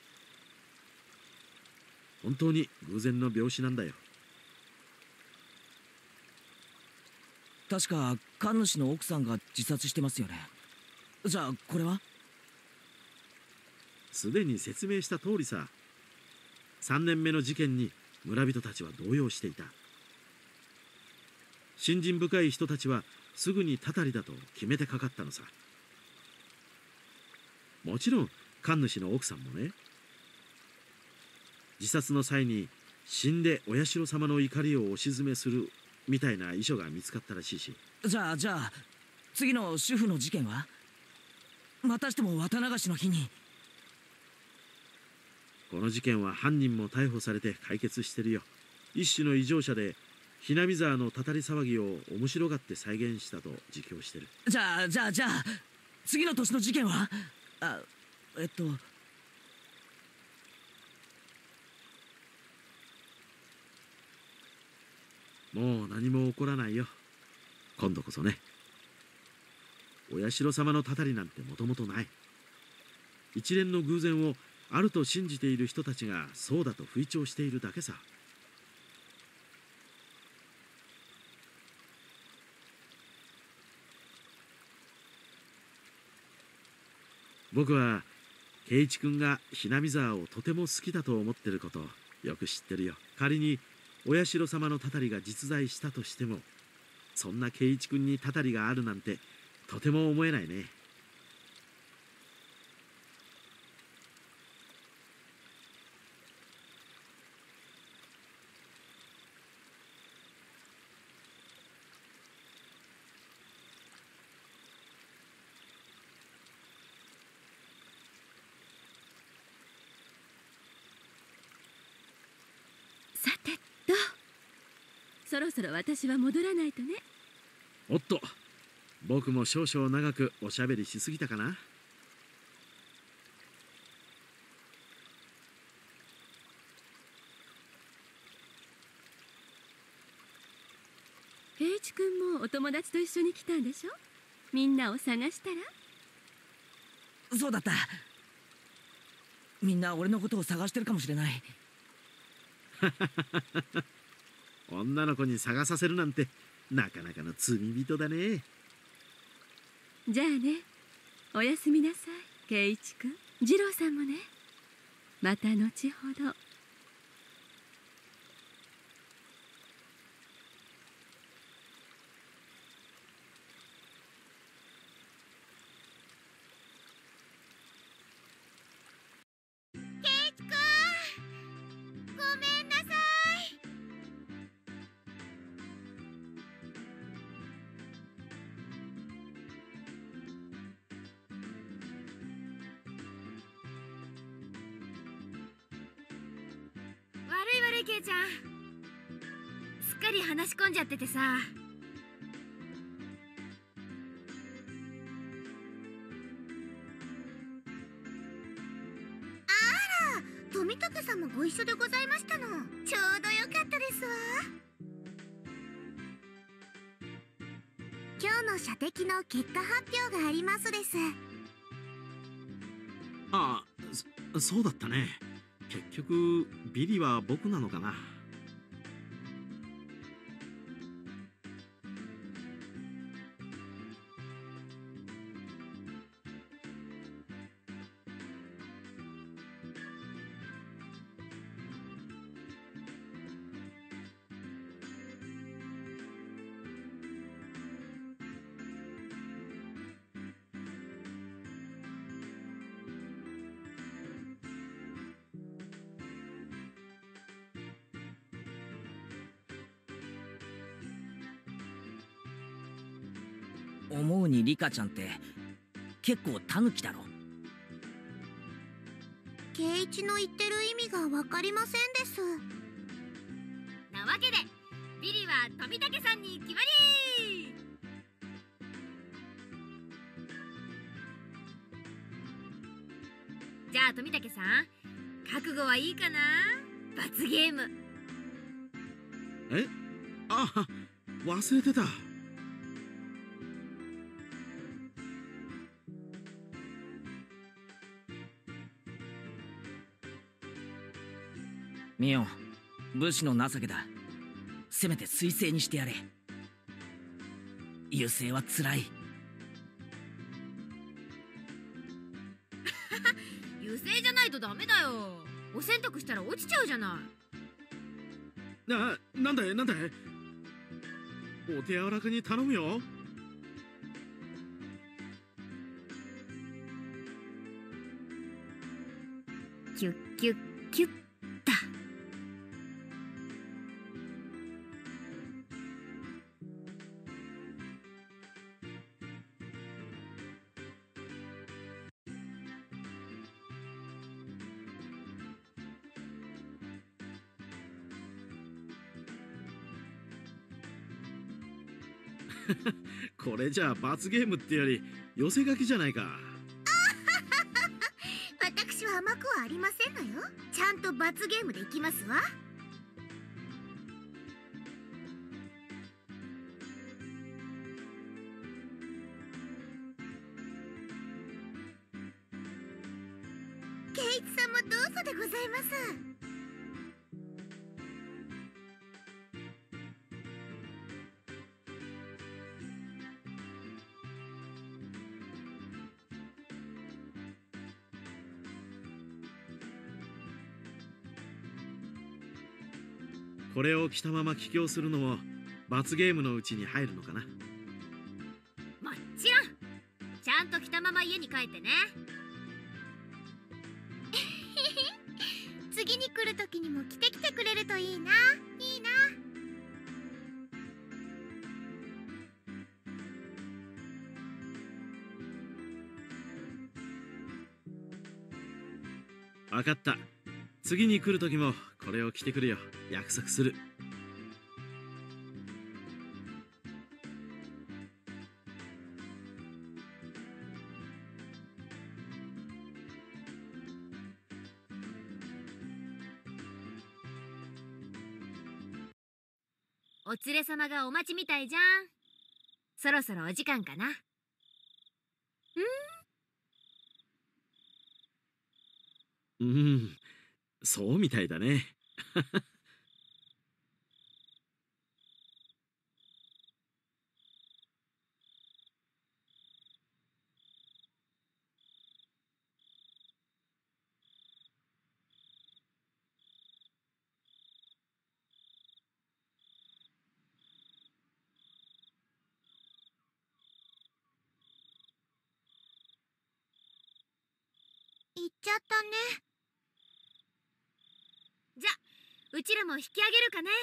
本当に偶然の病死なんだよ。 確か神主の奥さんが自殺してますよね。じゃあこれは？ すでに説明した通りさ。3年目の事件に村人たちは動揺していた。信心深い人たちはすぐにたたりだと決めてかかったのさ。もちろん神主の奥さんもね。自殺の際に死んでお社様の怒りを押し詰めするみたいな遺書が見つかったらしいし。 じゃあ次の主婦の事件はまたしても綿流しの日に。 この事件は犯人も逮捕されて解決してるよ。一種の異常者でひなみ沢のたたり騒ぎを面白がって再現したと自供してる。 じゃあ次の年の事件は？ もう何も起こらないよ。今度こそね。お社様のたたりなんてもともとない。一連の偶然をあると信じている人たちがそうだと吹聴しているだけさ。僕は圭一君がひなみ沢をとても好きだと思ってることをよく知ってるよ。仮にお社様のたたりが実在したとしても、そんな圭一君にたたりがあるなんてとても思えないね。 さてと、そろそろ私は戻らないとね。 おっと、僕も少々長くおしゃべりしすぎたかな。 圭一君もお友達と一緒に来たんでしょ。みんなを探したら。 そうだった。みんな俺のことを探してるかもしれない。 女の子に探させるなんてなかなかの罪人だね。 じゃあね、おやすみなさい圭一君。次郎さんもね。また後ほど。 悪いケイちゃん、すっかり話し込んじゃっててさ。 富武さんもご一緒でございましたの。ちょうどよかったですわ。今日の射的の結果発表がありますです。 ああ、 そうだったね。結局ビリは僕なのかな。 思うにリカちゃんって結構タヌキだろ。 圭一の言ってる意味がわかりませんです。 なわけでビリは富武さんに決まり。じゃあ富武さん、覚悟はいいかな。罰ゲーム。 え、あ、忘れてた。 ミオン、武士の情けだ。せめて水星にしてやれ。優勢はつらい。 優勢じゃないとダメだよ。お洗濯したら落ちちゃうじゃない。 なんだいなんだい。お手柔らかに頼むよ。 キュッキュッキュッだ。 これじゃあ罰ゲームってより寄せ書きじゃないか。 私は甘くはありませんのよ。ちゃんと罰ゲームでいきますわ。圭一さんもどうぞでございます。 これを着たまま帰郷するのも罰ゲームのうちに入るのかな。 もちろん。ちゃんと着たまま家に帰ってね。 次に来る時にも着てきてくれるといいな。いいな。 わかった。次に来る時もこれを着てくるよ。約束する。 お連れ様がお待ちみたいじゃん。そろそろお時間かな。 そうみたいだね。 行っちゃったね。 じゃ、うちらも引き上げるかね。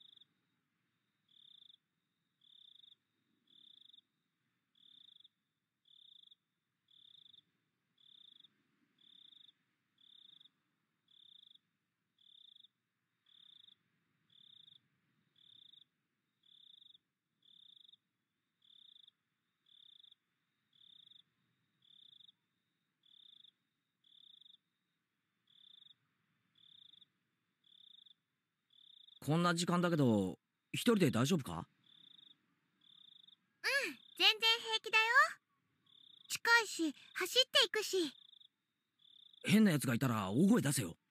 こんな時間だけど一人で大丈夫か？ 全然平気だよ。近いし走っていくし。 変な奴がいたら大声出せよ。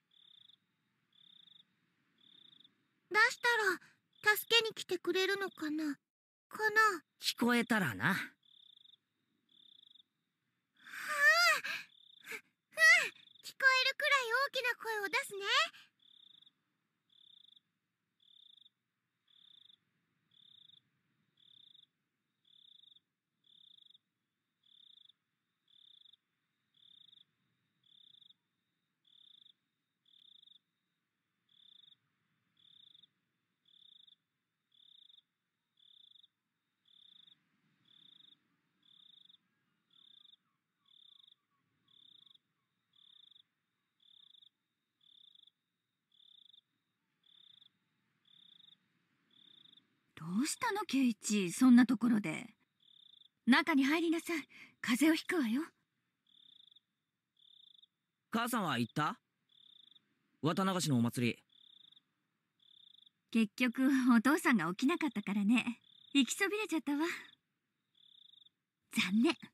出したら助けに来てくれるのかな。 聞こえたらな。 聞こえるくらい大きな声を出すね。 どうしたのケイチ、そんなところで。中に入りなさい。風邪をひくわよ。 母さんは行った？綿流しのお祭り。 結局お父さんが起きなかったからね。行きそびれちゃったわ。残念。